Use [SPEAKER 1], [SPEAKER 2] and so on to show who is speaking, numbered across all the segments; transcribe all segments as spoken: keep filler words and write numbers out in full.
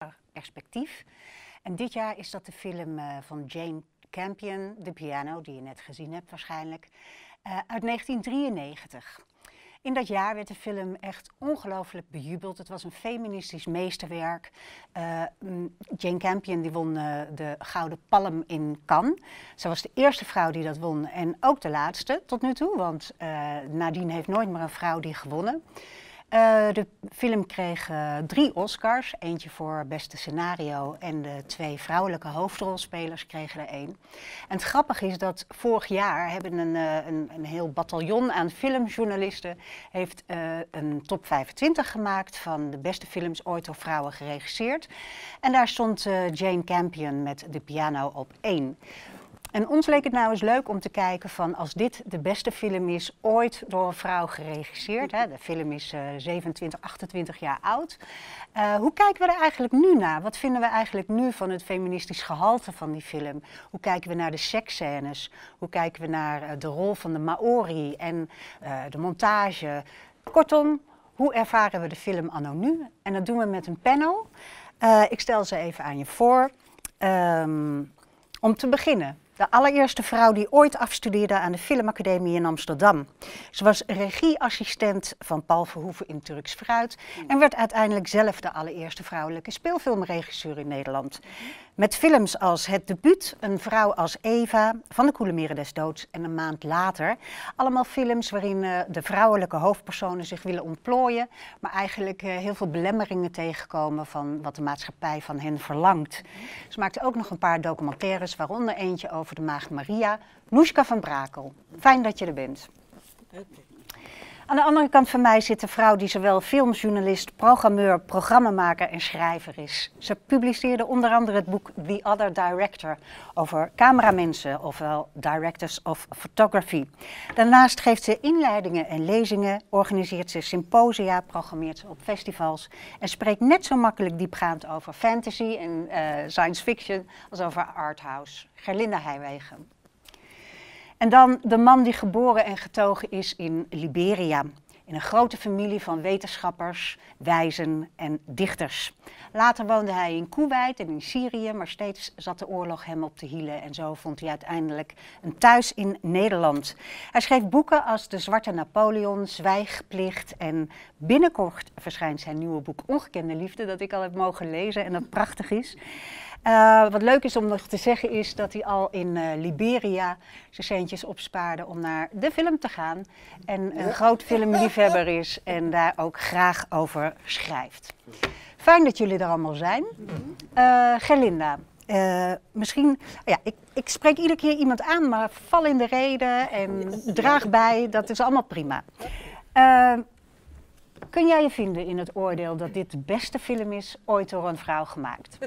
[SPEAKER 1] ander perspectief. En dit jaar is dat de film uh, van Jane Campion, The Piano, die je net gezien hebt waarschijnlijk, uh, uit negentien drieënnegentig. In dat jaar werd de film echt ongelooflijk bejubeld. Het was een feministisch meesterwerk. Uh, Jane Campion die won uh, de Gouden Palm in Cannes. Ze was de eerste vrouw die dat won en ook de laatste tot nu toe. Want uh, nadien heeft nooit meer een vrouw die gewonnen. Uh, de film kreeg uh, drie Oscars. Eentje voor beste scenario en de twee vrouwelijke hoofdrolspelers kregen er één. En het grappige is dat vorig jaar hebben een, uh, een, een heel bataljon aan filmjournalisten heeft uh, een top vijfentwintig gemaakt van de beste films ooit door vrouwen geregisseerd. En daar stond uh, Jane Campion met The Piano op één. En ons leek het nou eens leuk om te kijken van als dit de beste film is ooit door een vrouw geregisseerd. Hè, de film is uh, zevenentwintig, achtentwintig jaar oud. Uh, hoe kijken we er eigenlijk nu naar? Wat vinden we eigenlijk nu van het feministisch gehalte van die film? Hoe kijken we naar de seksscènes? Hoe kijken we naar uh, de rol van de Maori en uh, de montage? Kortom, hoe ervaren we de film anno nu? En dat doen we met een panel. Uh, ik stel ze even aan je voor. Um, om te beginnen. De allereerste vrouw die ooit afstudeerde aan de Filmacademie in Amsterdam. Ze was regieassistent van Paul Verhoeven in Turks Fruit en werd uiteindelijk zelf de allereerste vrouwelijke speelfilmregisseur in Nederland. Met films als Het Debuut, Een vrouw als Eva, Van de Koele Meren des Doods en Een maand later. Allemaal films waarin uh, de vrouwelijke hoofdpersonen zich willen ontplooien, maar eigenlijk uh, heel veel belemmeringen tegenkomen van wat de maatschappij van hen verlangt. Ze maakte ook nog een paar documentaires, waaronder eentje over de maagd Maria, Noeska van Brakel. Fijn dat je er bent. Okay. Aan de andere kant van mij zit een vrouw die zowel filmjournalist, programmeur, programmamaker en schrijver is. Ze publiceerde onder andere het boek The Other Director over cameramensen, ofwel Directors of Photography. Daarnaast geeft ze inleidingen en lezingen, organiseert ze symposia, programmeert ze op festivals en spreekt net zo makkelijk diepgaand over fantasy en uh, science fiction als over arthouse. Gerlinde Heijwegen. En dan de man die geboren en getogen is in Liberia, in een grote familie van wetenschappers, wijzen en dichters. Later woonde hij in Koeweit en in Syrië, maar steeds zat de oorlog hem op de hielen en zo vond hij uiteindelijk een thuis in Nederland. Hij schreef boeken als De Zwarte Napoleon, Zwijgplicht en binnenkort verschijnt zijn nieuwe boek Ongekende Liefde, dat ik al heb mogen lezen en dat prachtig is. Uh, wat leuk is om nog te zeggen is dat hij al in uh, Liberia zijn centjes opspaarde om naar de film te gaan. En een groot filmliefhebber is en daar ook graag over schrijft. Fijn dat jullie er allemaal zijn. Uh, Gerlinda, uh, misschien, ja, ik, ik spreek iedere keer iemand aan, maar val in de reden en draag bij, dat is allemaal prima. Uh, kun jij je vinden in het oordeel dat dit de beste film is ooit door een vrouw gemaakt?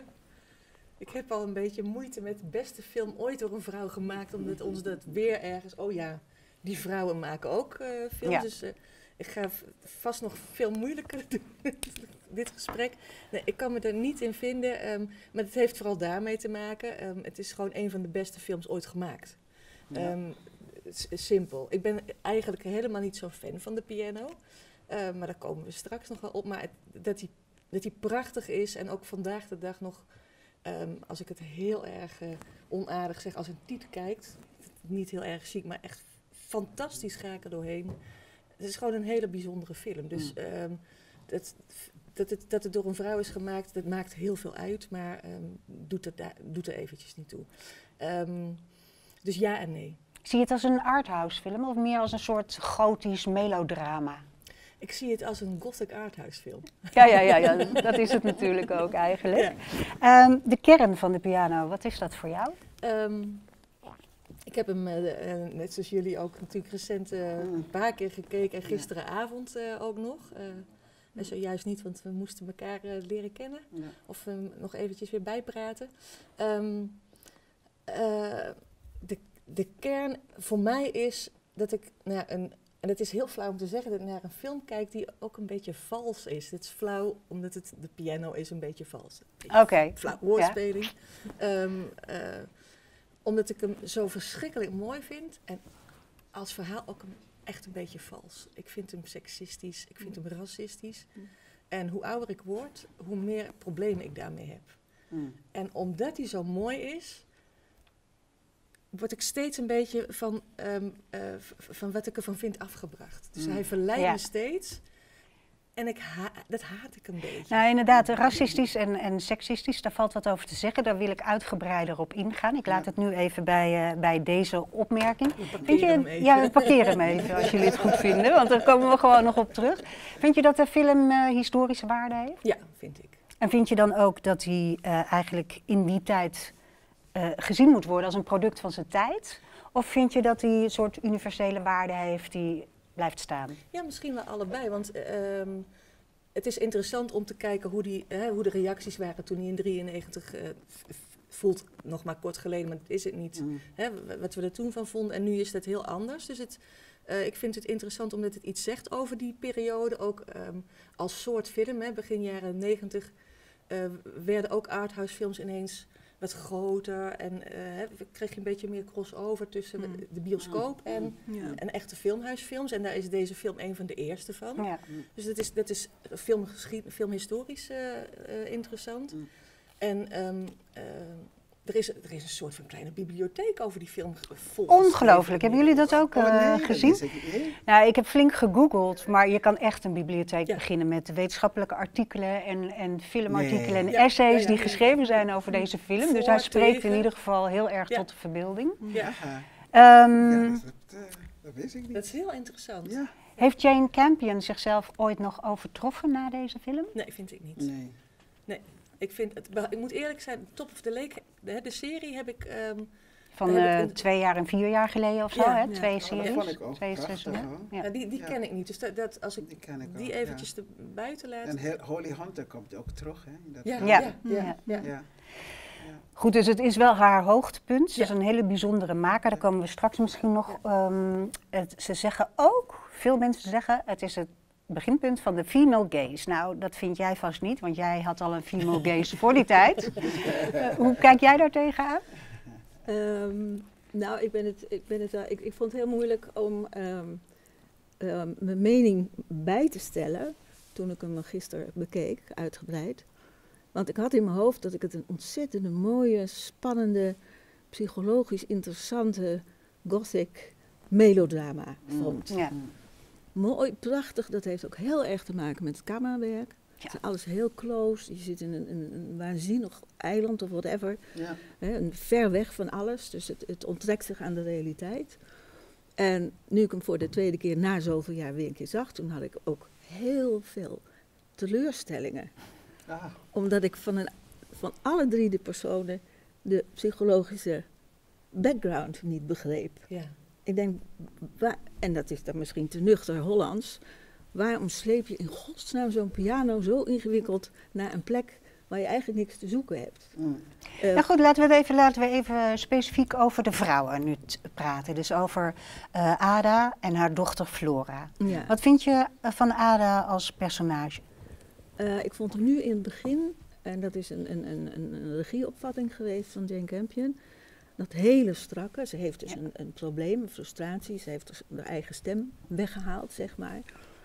[SPEAKER 2] Ik heb al een beetje moeite met de beste film ooit door een vrouw gemaakt, omdat ons dat weer ergens, oh ja, die vrouwen maken ook uh, films. Ja. Dus uh, ik ga vast nog veel moeilijker doen, dit gesprek. Nee, ik kan me er niet in vinden, um, maar het heeft vooral daarmee te maken. Um, het is gewoon een van de beste films ooit gemaakt. Ja. Um, simpel. Ik ben eigenlijk helemaal niet zo'n fan van de piano, uh, maar daar komen we straks nog wel op. Maar het, dat hij dat die prachtig is en ook vandaag de dag nog... Um, als ik het heel erg uh, onaardig zeg, als een tiet kijkt, niet heel erg ziek, maar echt fantastisch ga ik er doorheen. Het is gewoon een hele bijzondere film. Dus um, dat, dat, het, dat het door een vrouw is gemaakt, dat maakt heel veel uit, maar um, doet, het da- doet er eventjes niet toe. Um, dus ja en nee.
[SPEAKER 1] Zie je het als een arthouse film of meer als een soort gotisch melodrama?
[SPEAKER 2] Ik zie het als een gothic arthouse film.
[SPEAKER 1] Ja, ja, ja, ja, dat is het natuurlijk ook eigenlijk. Ja. Um, de kern van de piano, wat is dat voor jou?
[SPEAKER 2] Um, ik heb hem, uh, uh, net zoals jullie ook natuurlijk recent uh, een paar keer gekeken en gisteravond uh, ook nog. Uh, en zojuist niet, want we moesten elkaar uh, leren kennen. Ja. Of uh, nog eventjes weer bijpraten. Um, uh, de, de kern voor mij is dat ik nou, een... En het is heel flauw om te zeggen dat ik naar een film kijk die ook een beetje vals is. Het is flauw omdat het de piano is een beetje vals.
[SPEAKER 1] Oké. Okay.
[SPEAKER 2] Flauw woordspeling. Ja. Um, uh, omdat ik hem zo verschrikkelijk mooi vind en als verhaal ook een, echt een beetje vals. Ik vind hem seksistisch, ik vind hem racistisch. En hoe ouder ik word, hoe meer problemen ik daarmee heb.
[SPEAKER 1] Mm.
[SPEAKER 2] En omdat hij zo mooi is, word ik steeds een beetje van, um, uh, van wat ik ervan vind afgebracht. Dus mm. hij verleidt ja. me steeds. En ik ha dat haat ik een beetje.
[SPEAKER 1] Nou, inderdaad, racistisch en, en seksistisch, daar valt wat over te zeggen. Daar wil ik uitgebreider op ingaan. Ik laat ja. het nu even bij, uh, bij deze opmerking.
[SPEAKER 2] Vind je,
[SPEAKER 1] ja, parkeer hem even als jullie het goed vinden, want daar komen we gewoon nog op terug. Vind je dat de film uh, historische waarde heeft?
[SPEAKER 2] Ja, vind ik.
[SPEAKER 1] En vind je dan ook dat hij uh, eigenlijk in die tijd uh, gezien moet worden als een product van zijn tijd? Of vind je dat hij een soort universele waarde heeft die blijft staan?
[SPEAKER 2] Ja, misschien wel allebei, want uh, um, het is interessant om te kijken hoe, die, uh, hoe de reacties waren toen hij in drieënnegentig uh, voelt, nog maar kort geleden, maar dat is het niet, mm. hè, wat we er toen van vonden. En nu is dat heel anders. Dus het, uh, ik vind het interessant omdat het iets zegt over die periode, ook um, als soort film. Hè, begin jaren negentig uh, werden ook arthouse films ineens wat groter en uh, kreeg je een beetje meer crossover tussen mm. de bioscoop en, ja. en echte filmhuisfilms. En daar is deze film een van de eerste van. Ja. Dus dat is, dat is filmhistorisch uh, uh, interessant. Mm. En um, uh, er, is, er is een soort van kleine bibliotheek over die film.
[SPEAKER 1] Ongelooflijk. Hebben jullie dat ook uh, oh, nee, gezien? Dat ik, nee. Nou, ik heb flink gegoogeld, maar je kan echt een bibliotheek ja. beginnen met wetenschappelijke artikelen en, en filmartikelen nee. en ja. essays ja, ja, die ja, geschreven ja. zijn over deze film. Voor, dus hij spreekt tegen. in ieder geval heel erg ja. tot de verbeelding.
[SPEAKER 2] Ja.
[SPEAKER 1] Um,
[SPEAKER 3] ja, dat, uh, dat wist ik niet.
[SPEAKER 2] Dat is heel interessant.
[SPEAKER 3] Ja.
[SPEAKER 1] Heeft Jane Campion zichzelf ooit nog overtroffen na deze film?
[SPEAKER 2] Nee, vind ik niet.
[SPEAKER 3] Nee.
[SPEAKER 2] Nee. Ik, vind het, ik moet eerlijk zijn, Top of the Lake, de, de serie heb ik... Um,
[SPEAKER 1] Van uh, ik twee jaar en vier jaar geleden of zo, ja, hè?
[SPEAKER 3] Ja,
[SPEAKER 1] twee series.
[SPEAKER 3] Dat vond ik ook
[SPEAKER 1] twee
[SPEAKER 3] prachtig,
[SPEAKER 1] ja. Ja.
[SPEAKER 2] Ja, die die
[SPEAKER 3] ja.
[SPEAKER 2] ken ik niet, dus dat, dat, als ik die, ik die ook, eventjes ja. er buiten laat...
[SPEAKER 3] En Holly Hunter komt ook terug, hè? Dat
[SPEAKER 1] ja. Ja. Ja. Ja. Ja. Ja. Ja. Goed, dus het is wel haar hoogtepunt. Ze ja. is een hele bijzondere maker, daar komen we straks misschien nog... Um, het, ze zeggen ook, veel mensen zeggen, het is het beginpunt van de female gaze. Nou, dat vind jij vast niet, want jij had al een female gaze voor die tijd. Uh, hoe kijk jij daar tegenaan?
[SPEAKER 4] Um, nou, ik, ben het, ik, ben het, uh, ik, ik vond het heel moeilijk om um, um, mijn mening bij te stellen toen ik hem gisteren bekeek, uitgebreid. Want ik had in mijn hoofd dat ik het een ontzettende mooie, spannende, psychologisch interessante gothic melodrama vond.
[SPEAKER 1] Mm, ja.
[SPEAKER 4] Mooi, prachtig. Dat heeft ook heel erg te maken met het camerawerk. Ja. Het is alles heel close. Je zit in een, een, een waanzinnig eiland of whatever. Ja. Hè, ver weg van alles. Dus het, het onttrekt zich aan de realiteit. En nu ik hem voor de tweede keer na zoveel jaar weer een keer zag, toen had ik ook heel veel teleurstellingen. Ah. Omdat ik van, een, van alle drie de personen de psychologische background niet begreep. Ja. Ik denk, waar, en dat is dan misschien te nuchter Hollands, waarom sleep je in godsnaam zo'n piano zo ingewikkeld naar een plek waar je eigenlijk niks te zoeken hebt?
[SPEAKER 1] Mm. Uh, nou goed, laten we, het even, laten we even specifiek over de vrouwen nu praten. Dus over uh, Ada en haar dochter Flora. Ja. Wat vind je van Ada als personage?
[SPEAKER 4] Uh, ik vond hem nu in het begin, en dat is een, een, een, een regieopvatting geweest van Jane Campion, dat hele strakke. Ze heeft dus ja. een, een probleem, een frustratie. Ze heeft dus haar eigen stem weggehaald, zeg maar.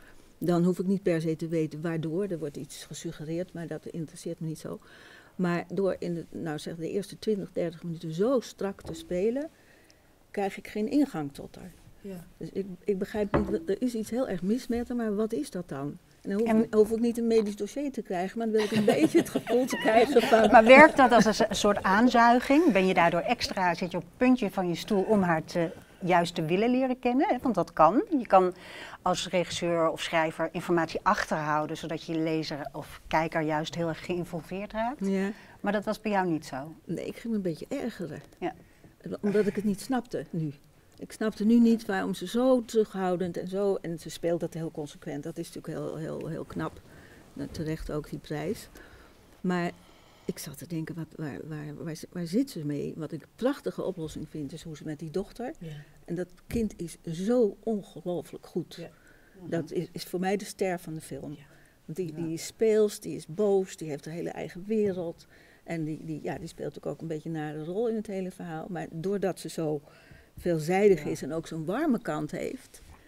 [SPEAKER 4] Dan hoef ik niet per se te weten waardoor. Er wordt iets gesuggereerd, maar dat interesseert me niet zo. Maar door in de, nou zeg, de eerste twintig, dertig minuten zo strak te spelen, krijg ik geen ingang tot haar. Ja. Dus ik, ik begrijp niet, er is iets heel erg mis met haar, maar wat is dat dan? En dan hoef, en ik, hoef ik niet een medisch dossier te krijgen, maar dan wil ik een beetje het gevoel te krijgen van...
[SPEAKER 1] Maar werkt dat als een soort aanzuiging? Ben je daardoor extra, zit je op het puntje van je stoel om haar te, juist te willen leren kennen? Hè? Want dat kan. Je kan als regisseur of schrijver informatie achterhouden, zodat je lezer of kijker juist heel erg geïnvolveerd raakt. Ja. Maar dat was bij jou niet zo?
[SPEAKER 4] Nee, ik ging me een beetje ergeren. Ja. Omdat ik het niet snapte nu. Ik snapte nu niet waarom ze zo terughoudend en zo... En ze speelt dat heel consequent. Dat is natuurlijk heel, heel, heel knap. Terecht ook die prijs. Maar ik zat te denken, wat, waar, waar, waar, waar zit ze mee? Wat ik een prachtige oplossing vind, is hoe ze met die dochter... Ja. En dat kind is zo ongelooflijk goed. Ja. Mm-hmm. Dat is, is voor mij de ster van de film. Ja. Want die, die is speels, die is boos, die heeft een hele eigen wereld. En die, die, ja, die speelt ook een beetje een nare rol in het hele verhaal. Maar doordat ze zo... veelzijdig ja. is en ook zo'n warme kant heeft,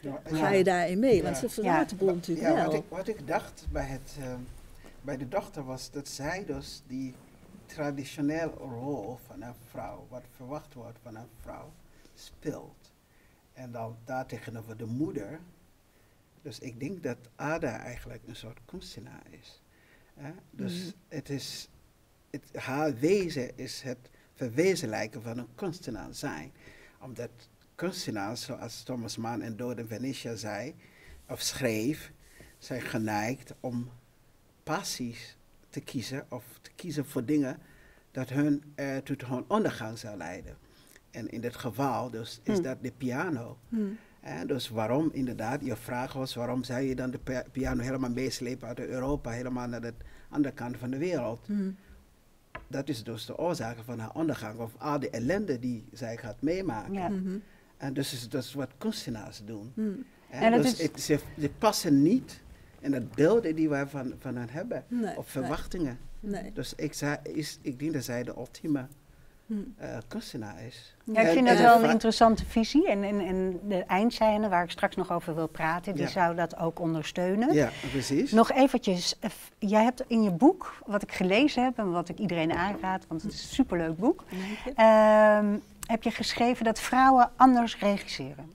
[SPEAKER 3] Ja,
[SPEAKER 4] ga
[SPEAKER 3] ja.
[SPEAKER 4] je daarin mee? Want
[SPEAKER 3] Ja.
[SPEAKER 4] ze verraadt de boel
[SPEAKER 3] Ja,
[SPEAKER 4] natuurlijk
[SPEAKER 3] ja,
[SPEAKER 4] wel.
[SPEAKER 3] wat ik, wat ik dacht bij, het, ehm, bij de dochter was dat zij dus die traditionele rol van een vrouw, wat verwacht wordt van een vrouw, speelt. En dan daartegenover de moeder. Dus ik denk dat Ada eigenlijk een soort kunstenaar is. Hè? Dus
[SPEAKER 4] Mhm.
[SPEAKER 3] het is, het, haar wezen is het verwezenlijken van een kunstenaar zijn. Omdat kunstenaars, zoals Thomas Mann en Dood in Venetia zei, of schreef, zijn geneigd om passies te kiezen of te kiezen voor dingen dat hun uh, tot hun ondergang zou leiden. En in dit geval dus is
[SPEAKER 1] Hmm.
[SPEAKER 3] dat de piano.
[SPEAKER 4] Hmm.
[SPEAKER 3] Uh, dus waarom inderdaad, je vraag was, waarom zou je dan de pi- piano helemaal meeslepen uit Europa, helemaal naar de andere kant van de wereld?
[SPEAKER 4] Hmm.
[SPEAKER 3] Dat is dus de oorzaak van haar ondergang, of al de ellende die zij gaat meemaken.
[SPEAKER 1] Ja.
[SPEAKER 4] Mhm.
[SPEAKER 3] En dus is dat is wat kunstenaars doen.
[SPEAKER 4] Hmm.
[SPEAKER 3] Hè,
[SPEAKER 1] En dat
[SPEAKER 3] dus
[SPEAKER 1] is-
[SPEAKER 3] het, ze, ze passen niet in het beelden die wij van, van hen hebben,
[SPEAKER 4] Nee,
[SPEAKER 3] of verwachtingen.
[SPEAKER 4] Nee.
[SPEAKER 3] Dus ik, zei, is, ik denk dat zij de ultieme
[SPEAKER 4] Hmm.
[SPEAKER 3] uh, kunstenaar is.
[SPEAKER 1] Ja, ik
[SPEAKER 3] En-
[SPEAKER 1] vind
[SPEAKER 3] en
[SPEAKER 1] dat
[SPEAKER 3] de
[SPEAKER 1] wel een
[SPEAKER 3] va-
[SPEAKER 1] interessante visie. En, en, en de eindscène, waar ik straks nog over wil praten, die
[SPEAKER 3] Ja.
[SPEAKER 1] zou dat ook ondersteunen.
[SPEAKER 3] Ja, precies.
[SPEAKER 1] Nog eventjes, eh, f- jij hebt in je boek, wat ik gelezen heb en wat ik iedereen aanraad, want het is een superleuk boek,
[SPEAKER 4] Dank je.
[SPEAKER 1] ehm, heb je geschreven dat vrouwen anders regisseren.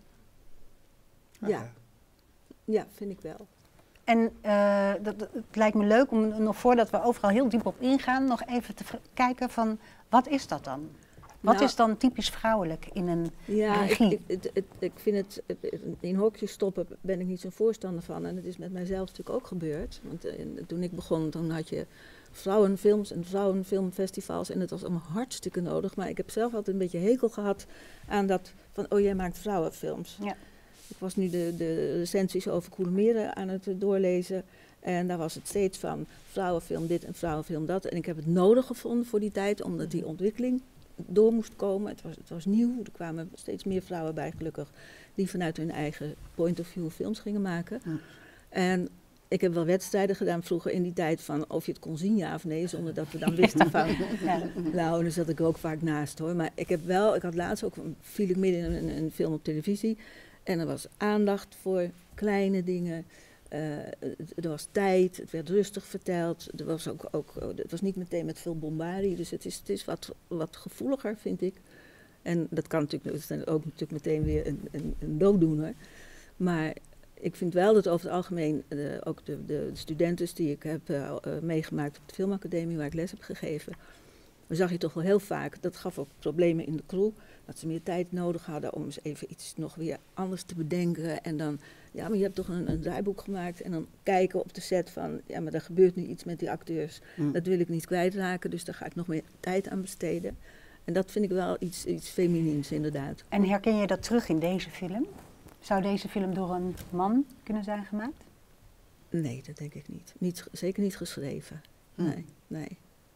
[SPEAKER 4] Ja. Ja, vind ik wel.
[SPEAKER 1] En eh, dat, dat- het lijkt me leuk om nog voordat we overal heel diep op ingaan, nog even te v- kijken van wat is dat dan? Wat
[SPEAKER 4] Nou,
[SPEAKER 1] is dan typisch vrouwelijk in een
[SPEAKER 4] Ja, ik,
[SPEAKER 1] regie?
[SPEAKER 4] ik, het, het, ik vind het, het- in hokjes stoppen ben ik niet zo'n voorstander van. En dat is met mijzelf natuurlijk ook gebeurd. Want eh, toen ik begon, toen had je vrouwenfilms en vrouwenfilmfestivals. En het was allemaal hartstikke nodig. Maar ik heb zelf altijd een beetje hekel gehad aan dat van, oh jij maakt vrouwenfilms.
[SPEAKER 1] Ja.
[SPEAKER 4] Ik was nu de, de recensies over Koele Meren aan het eh, doorlezen. En daar was het steeds van vrouwenfilm dit en vrouwenfilm dat. En ik heb het nodig gevonden voor die tijd, omdat die ontwikkeling door moest komen. Het was, het was nieuw, er kwamen steeds meer vrouwen bij gelukkig, die vanuit hun eigen point of view films gingen maken.
[SPEAKER 3] Ja.
[SPEAKER 4] En ik heb wel wedstrijden gedaan vroeger in die tijd van of je het kon zien ja of nee, zonder dat we dan wisten van,
[SPEAKER 1] Ja.
[SPEAKER 4] nou, daar zat ik er ook vaak naast hoor. Maar ik heb wel, ik had laatst ook, viel ik midden in een, een film op televisie en er was aandacht voor kleine dingen. Uh, er was tijd, het werd rustig verteld. Er was ook, ook, het was niet meteen met veel bombardie, dus het is, het is wat, wat gevoeliger, vind ik. En dat kan natuurlijk, dat is ook natuurlijk meteen weer een, een, een dooddoener. Maar ik vind wel dat over het algemeen, uh, ook de, de studenten die ik heb uh, uh, meegemaakt op de filmacademie, waar ik les heb gegeven, dan zag je toch wel heel vaak, dat gaf ook problemen in de crew, dat ze meer tijd nodig hadden om eens even iets nog weer anders te bedenken. En dan, ja, maar je hebt toch een, een draaiboek gemaakt en dan kijken op de set van, ja, maar er gebeurt nu iets met die acteurs.
[SPEAKER 3] Mm.
[SPEAKER 4] Dat wil ik niet kwijtraken, dus daar ga ik nog meer tijd aan besteden. En dat vind ik wel iets, iets feminins inderdaad.
[SPEAKER 1] En herken je dat terug in deze film? Zou deze film door een man kunnen zijn gemaakt?
[SPEAKER 4] Nee, dat denk ik niet. niet zeker niet geschreven.
[SPEAKER 3] Hm.
[SPEAKER 4] Nee, nee.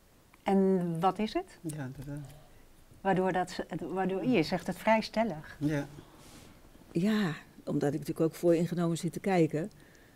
[SPEAKER 1] En wat is het?
[SPEAKER 3] Ja, inderdaad.
[SPEAKER 1] Waardoor dat, het- waardoor, je zegt het vrij stellig.
[SPEAKER 3] Ja.
[SPEAKER 4] Ja, omdat ik natuurlijk ook vooringenomen zit te kijken.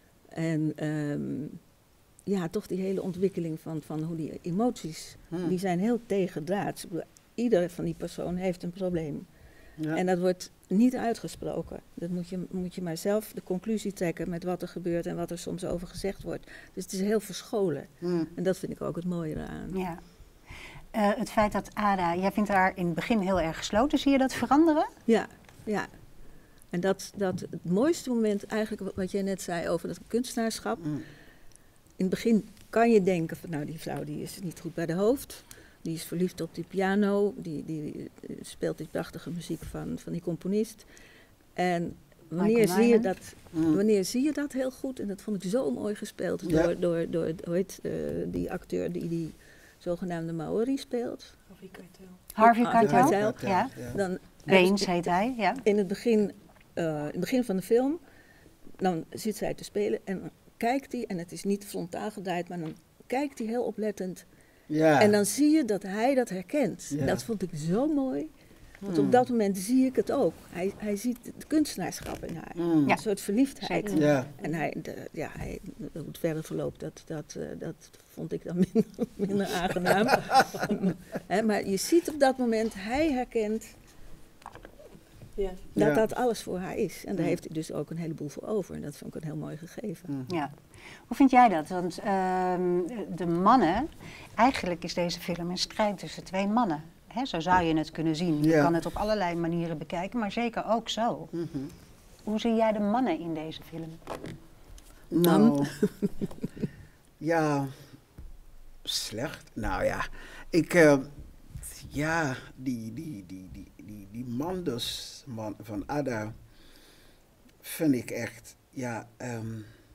[SPEAKER 4] En ehm, ja, toch die hele ontwikkeling van, van hoe die emoties,
[SPEAKER 3] Hm.
[SPEAKER 4] die zijn heel tegendraads. Ik bedoel, ieder van die personen heeft een probleem.
[SPEAKER 3] Ja.
[SPEAKER 4] En dat wordt niet uitgesproken. Dat moet je, moet je maar zelf de conclusie trekken met wat er gebeurt en wat er soms over gezegd wordt. Dus het is heel verscholen.
[SPEAKER 3] Hm.
[SPEAKER 4] En dat vind ik ook het mooie eraan.
[SPEAKER 1] Ja. Eh, het feit dat Ada, jij vindt haar in het begin heel erg gesloten, zie je dat veranderen?
[SPEAKER 4] Ja, ja. En dat, dat het mooiste moment eigenlijk, wat- wat jij net zei over dat kunstenaarschap.
[SPEAKER 3] Hm.
[SPEAKER 4] In het begin kan je denken van, nou die vrouw die is niet goed bij de hoofd. Die is verliefd op die piano, die, die eh, speelt die prachtige muziek van, van die componist. En wanneer
[SPEAKER 1] Michael
[SPEAKER 4] zie, je
[SPEAKER 1] Nyman.
[SPEAKER 4] dat,
[SPEAKER 3] Hm.
[SPEAKER 4] wanneer zie je dat heel goed? En dat vond ik zo mooi gespeeld
[SPEAKER 3] Ja.
[SPEAKER 4] door, door, door hoe heet, eh, die acteur die die zogenaamde Maori speelt.
[SPEAKER 2] Harvey Keitel.
[SPEAKER 1] Harvey
[SPEAKER 4] Harvey
[SPEAKER 1] Keitel?
[SPEAKER 4] Keitel.
[SPEAKER 1] Ja.
[SPEAKER 4] Dan,
[SPEAKER 1] Beens heet hij, ja.
[SPEAKER 4] in het begin, eh, in het begin van de film, dan zit zij te spelen en dan kijkt hij, en het is niet frontaal gedraaid, maar dan kijkt hij heel oplettend.
[SPEAKER 3] Ja.
[SPEAKER 4] En dan zie je dat hij dat herkent.
[SPEAKER 3] Ja.
[SPEAKER 4] En dat vond ik zo mooi. Want op
[SPEAKER 3] Hmm.
[SPEAKER 4] dat moment zie ik het ook. Hij, hij ziet het kunstenaarschap in haar.
[SPEAKER 3] Hmm.
[SPEAKER 1] Ja.
[SPEAKER 4] Een soort verliefdheid.
[SPEAKER 1] Zeker.
[SPEAKER 3] Ja.
[SPEAKER 4] En hij, de, ja, hij, hoe het verder verloopt, dat, dat, eh, dat vond ik dan minder, minder aangenaam. Hè, maar je ziet op dat moment, hij herkent
[SPEAKER 2] Ja.
[SPEAKER 4] Dat
[SPEAKER 3] Ja.
[SPEAKER 4] dat alles voor haar is. En daar
[SPEAKER 3] Ja.
[SPEAKER 4] heeft hij dus ook een heleboel voor over. En dat vond ik een heel mooi gegeven.
[SPEAKER 3] Mm.
[SPEAKER 1] Ja. Hoe vind jij dat? Want ehm, de mannen, eigenlijk is deze film een strijd tussen twee mannen. Hè, zo zou je het kunnen zien. Je
[SPEAKER 3] Ja.
[SPEAKER 1] kan het op allerlei manieren bekijken, maar zeker ook zo.
[SPEAKER 3] Mhm.
[SPEAKER 1] Hoe zie jij de mannen in deze film?
[SPEAKER 4] Man.
[SPEAKER 3] Nou, ja, slecht. Nou ja, ik, eh, ja, die, die, die, die, die, die man dus, man van Ada, vind ik echt, ja, ehm,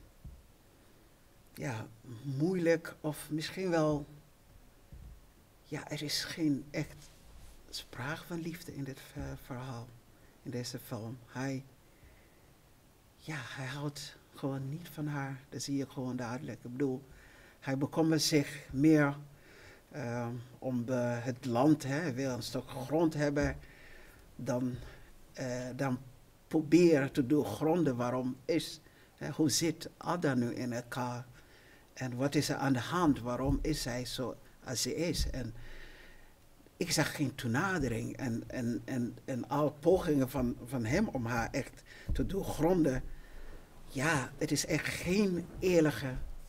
[SPEAKER 3] ja, moeilijk of misschien wel, ja, er is geen echt sprake van liefde in dit eh, verhaal, in deze film. Hij, ja, hij houdt gewoon niet van haar. Dat zie je gewoon duidelijk. Ik bedoel, hij bekommert zich meer uh, om de, het land, hè. Hij wil een stuk grond hebben, dan, uh, dan proberen te doorgronden waarom is, hè, hoe zit Ada nu in elkaar en wat is er aan de hand, waarom is zij zo als ze is. En ik zag geen toenadering en, en, en, en al pogingen van, van hem om haar echt te doorgronden. Ja, het is echt geen eerlijke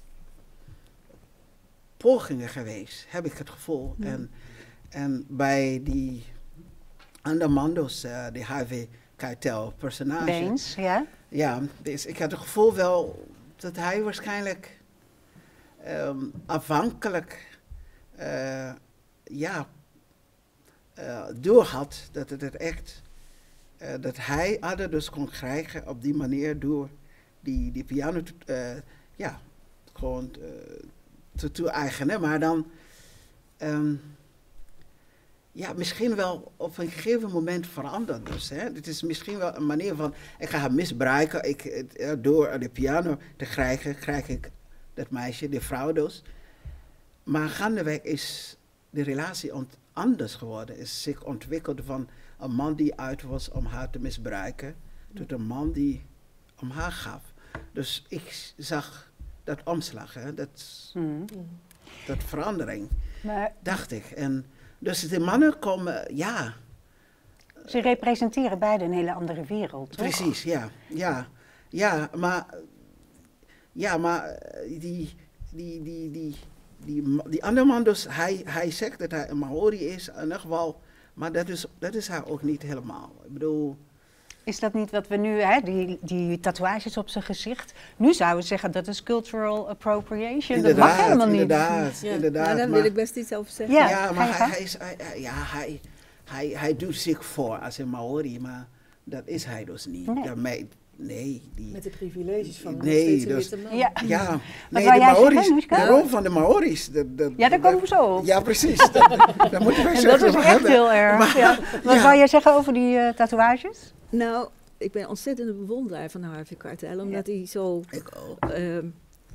[SPEAKER 3] pogingen geweest, heb ik het gevoel.
[SPEAKER 4] Ja.
[SPEAKER 3] En, en bij die andere mandos, uh, die Harvey Keitel personage.
[SPEAKER 1] Baines, ja?
[SPEAKER 3] Ja, dus ik had het gevoel wel dat hij waarschijnlijk um, afhankelijk uh, ja, uh, doorhad dat het, het echt, uh, dat hij Ada dus kon krijgen op die manier door die, die piano te, uh, ja, gewoon uh, te toe-eigenen, maar dan um, ja, misschien wel op een gegeven moment veranderd dus. Hè. Het is misschien wel een manier van, ik ga haar misbruiken, ik, uh, door de piano te krijgen, krijg ik dat meisje, die vrouw dus. Maar gaandeweg is de relatie ont- anders geworden, is zich ontwikkeld van een man die uit was om haar te misbruiken, tot een man die om haar gaf. Dus ik zag dat omslag, hè, dat,
[SPEAKER 1] Mm.
[SPEAKER 3] dat verandering,
[SPEAKER 1] Maar
[SPEAKER 3] dacht ik. En dus de mannen komen, ja.
[SPEAKER 1] ze representeren beide een hele andere wereld, toch?
[SPEAKER 3] Precies, ja. Ja, ja maar, ja, maar die, die, die, die, die, die andere man, dus hij, hij zegt dat hij een Maori is, in ieder geval, maar dat is, dat is hij ook niet helemaal. Ik bedoel...
[SPEAKER 1] Is dat niet wat we nu, hè, die, die tatoeages op zijn gezicht? Nu zouden we zeggen dat is cultural appropriation. Dat mag helemaal niet.
[SPEAKER 3] Inderdaad,
[SPEAKER 2] Ja.
[SPEAKER 3] inderdaad.
[SPEAKER 4] Nou, daar
[SPEAKER 3] maar,
[SPEAKER 4] wil ik best iets over zeggen.
[SPEAKER 1] Ja,
[SPEAKER 3] ja,
[SPEAKER 1] ga
[SPEAKER 3] maar
[SPEAKER 1] je
[SPEAKER 3] hij,
[SPEAKER 1] gang.
[SPEAKER 3] hij, is, hij, hij- ja, hij, hij, hij doet zich voor als een Maori, maar dat is hij dus niet.
[SPEAKER 1] Nee.
[SPEAKER 3] Daarmee, nee, die,
[SPEAKER 2] Met de privileges van
[SPEAKER 3] Nee,
[SPEAKER 2] steeds een
[SPEAKER 3] dus-
[SPEAKER 2] witte man.
[SPEAKER 1] Ja.
[SPEAKER 3] ja, nee,
[SPEAKER 1] wou
[SPEAKER 3] de
[SPEAKER 1] jij
[SPEAKER 3] Maori's,
[SPEAKER 1] zeggen, Noeska?
[SPEAKER 3] de rol van de Maori's. Dat, dat,
[SPEAKER 1] Ja, daar komen we zo op.
[SPEAKER 3] Ja, precies. Dat, daar moeten wij
[SPEAKER 1] En
[SPEAKER 3] zo
[SPEAKER 1] dat is
[SPEAKER 3] over
[SPEAKER 1] echt
[SPEAKER 3] hebben.
[SPEAKER 1] heel erg.
[SPEAKER 3] Maar-
[SPEAKER 1] ja. Wat
[SPEAKER 3] ja.
[SPEAKER 1] wou jij zeggen over die uh, tatoeages?
[SPEAKER 4] Nou, ik ben ontzettend een bewonderaar van Harvey Keitel, omdat hij zo
[SPEAKER 3] Ik ook.
[SPEAKER 4] ehm,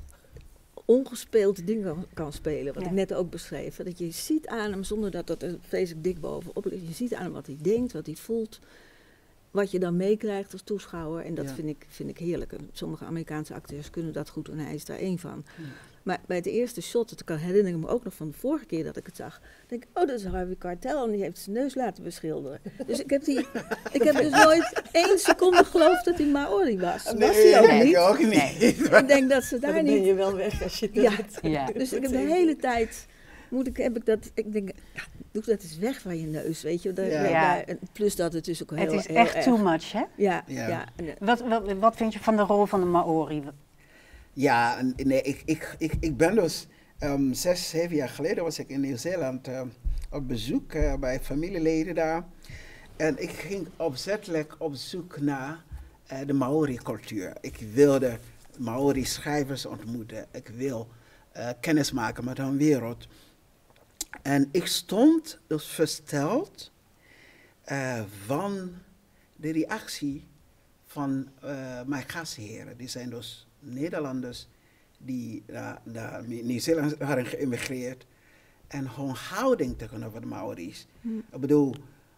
[SPEAKER 4] ongespeeld dingen kan, kan spelen. Wat
[SPEAKER 1] Ja.
[SPEAKER 4] ik net ook beschreef. Dat je ziet aan hem, zonder dat dat er vreselijk dik bovenop ligt. Je ziet aan hem wat hij denkt, wat hij voelt. Wat je dan meekrijgt als toeschouwer. En dat
[SPEAKER 3] Ja.
[SPEAKER 4] vind, ik, vind ik heerlijk. En sommige Amerikaanse acteurs kunnen dat goed en hij is daar één van.
[SPEAKER 3] Ja.
[SPEAKER 4] Maar bij het eerste shot, dat kan herinner ik me ook nog van de vorige keer dat ik het zag. Denk ik, oh, dat is Harvey Keitel en die heeft zijn neus laten beschilderen. Dus ik heb, die, ik heb dus nooit één seconde geloofd dat hij Maori was. Was hij ook
[SPEAKER 3] Nee,
[SPEAKER 4] niet.
[SPEAKER 3] ik ook niet.
[SPEAKER 4] Ik denk dat ze
[SPEAKER 2] Maar
[SPEAKER 4] daar
[SPEAKER 2] dan ben
[SPEAKER 4] niet...
[SPEAKER 2] je wel weg als je het
[SPEAKER 4] Ja.
[SPEAKER 2] doet.
[SPEAKER 1] Ja.
[SPEAKER 4] Dus ik heb de hele tijd, moet ik, heb ik dat, ik denk, ja, doe dat eens weg van je neus, weet je. Daar,
[SPEAKER 3] Ja.
[SPEAKER 4] daar-
[SPEAKER 1] Ja.
[SPEAKER 4] daar- en plus dat het dus ook heel
[SPEAKER 1] Het is
[SPEAKER 4] heel
[SPEAKER 1] echt
[SPEAKER 4] erg-
[SPEAKER 1] too much, hè?
[SPEAKER 4] Ja,
[SPEAKER 3] Ja.
[SPEAKER 4] ja. En, eh,
[SPEAKER 1] Wat, wat, wat vind je van de rol van de Maori?
[SPEAKER 3] Ja, en- nee, ik, ik, ik, ik ben dus um, zes, zeven jaar geleden was ik in Nieuw-Zeeland uh, op bezoek uh, bij familieleden daar. En ik ging opzettelijk op zoek naar uh, de Maori-cultuur. Ik wilde Maori-schrijvers ontmoeten. Ik wil uh, kennis maken met hun wereld. En ik stond dus versteld uh, van de reactie van uh, mijn gastheren. Die zijn dus Nederlanders die naar, naar Nieuw-Zeeland waren geïmmigreerd. En hun houding tegenover de Maori's.
[SPEAKER 4] Hm.
[SPEAKER 3] Ik bedoel,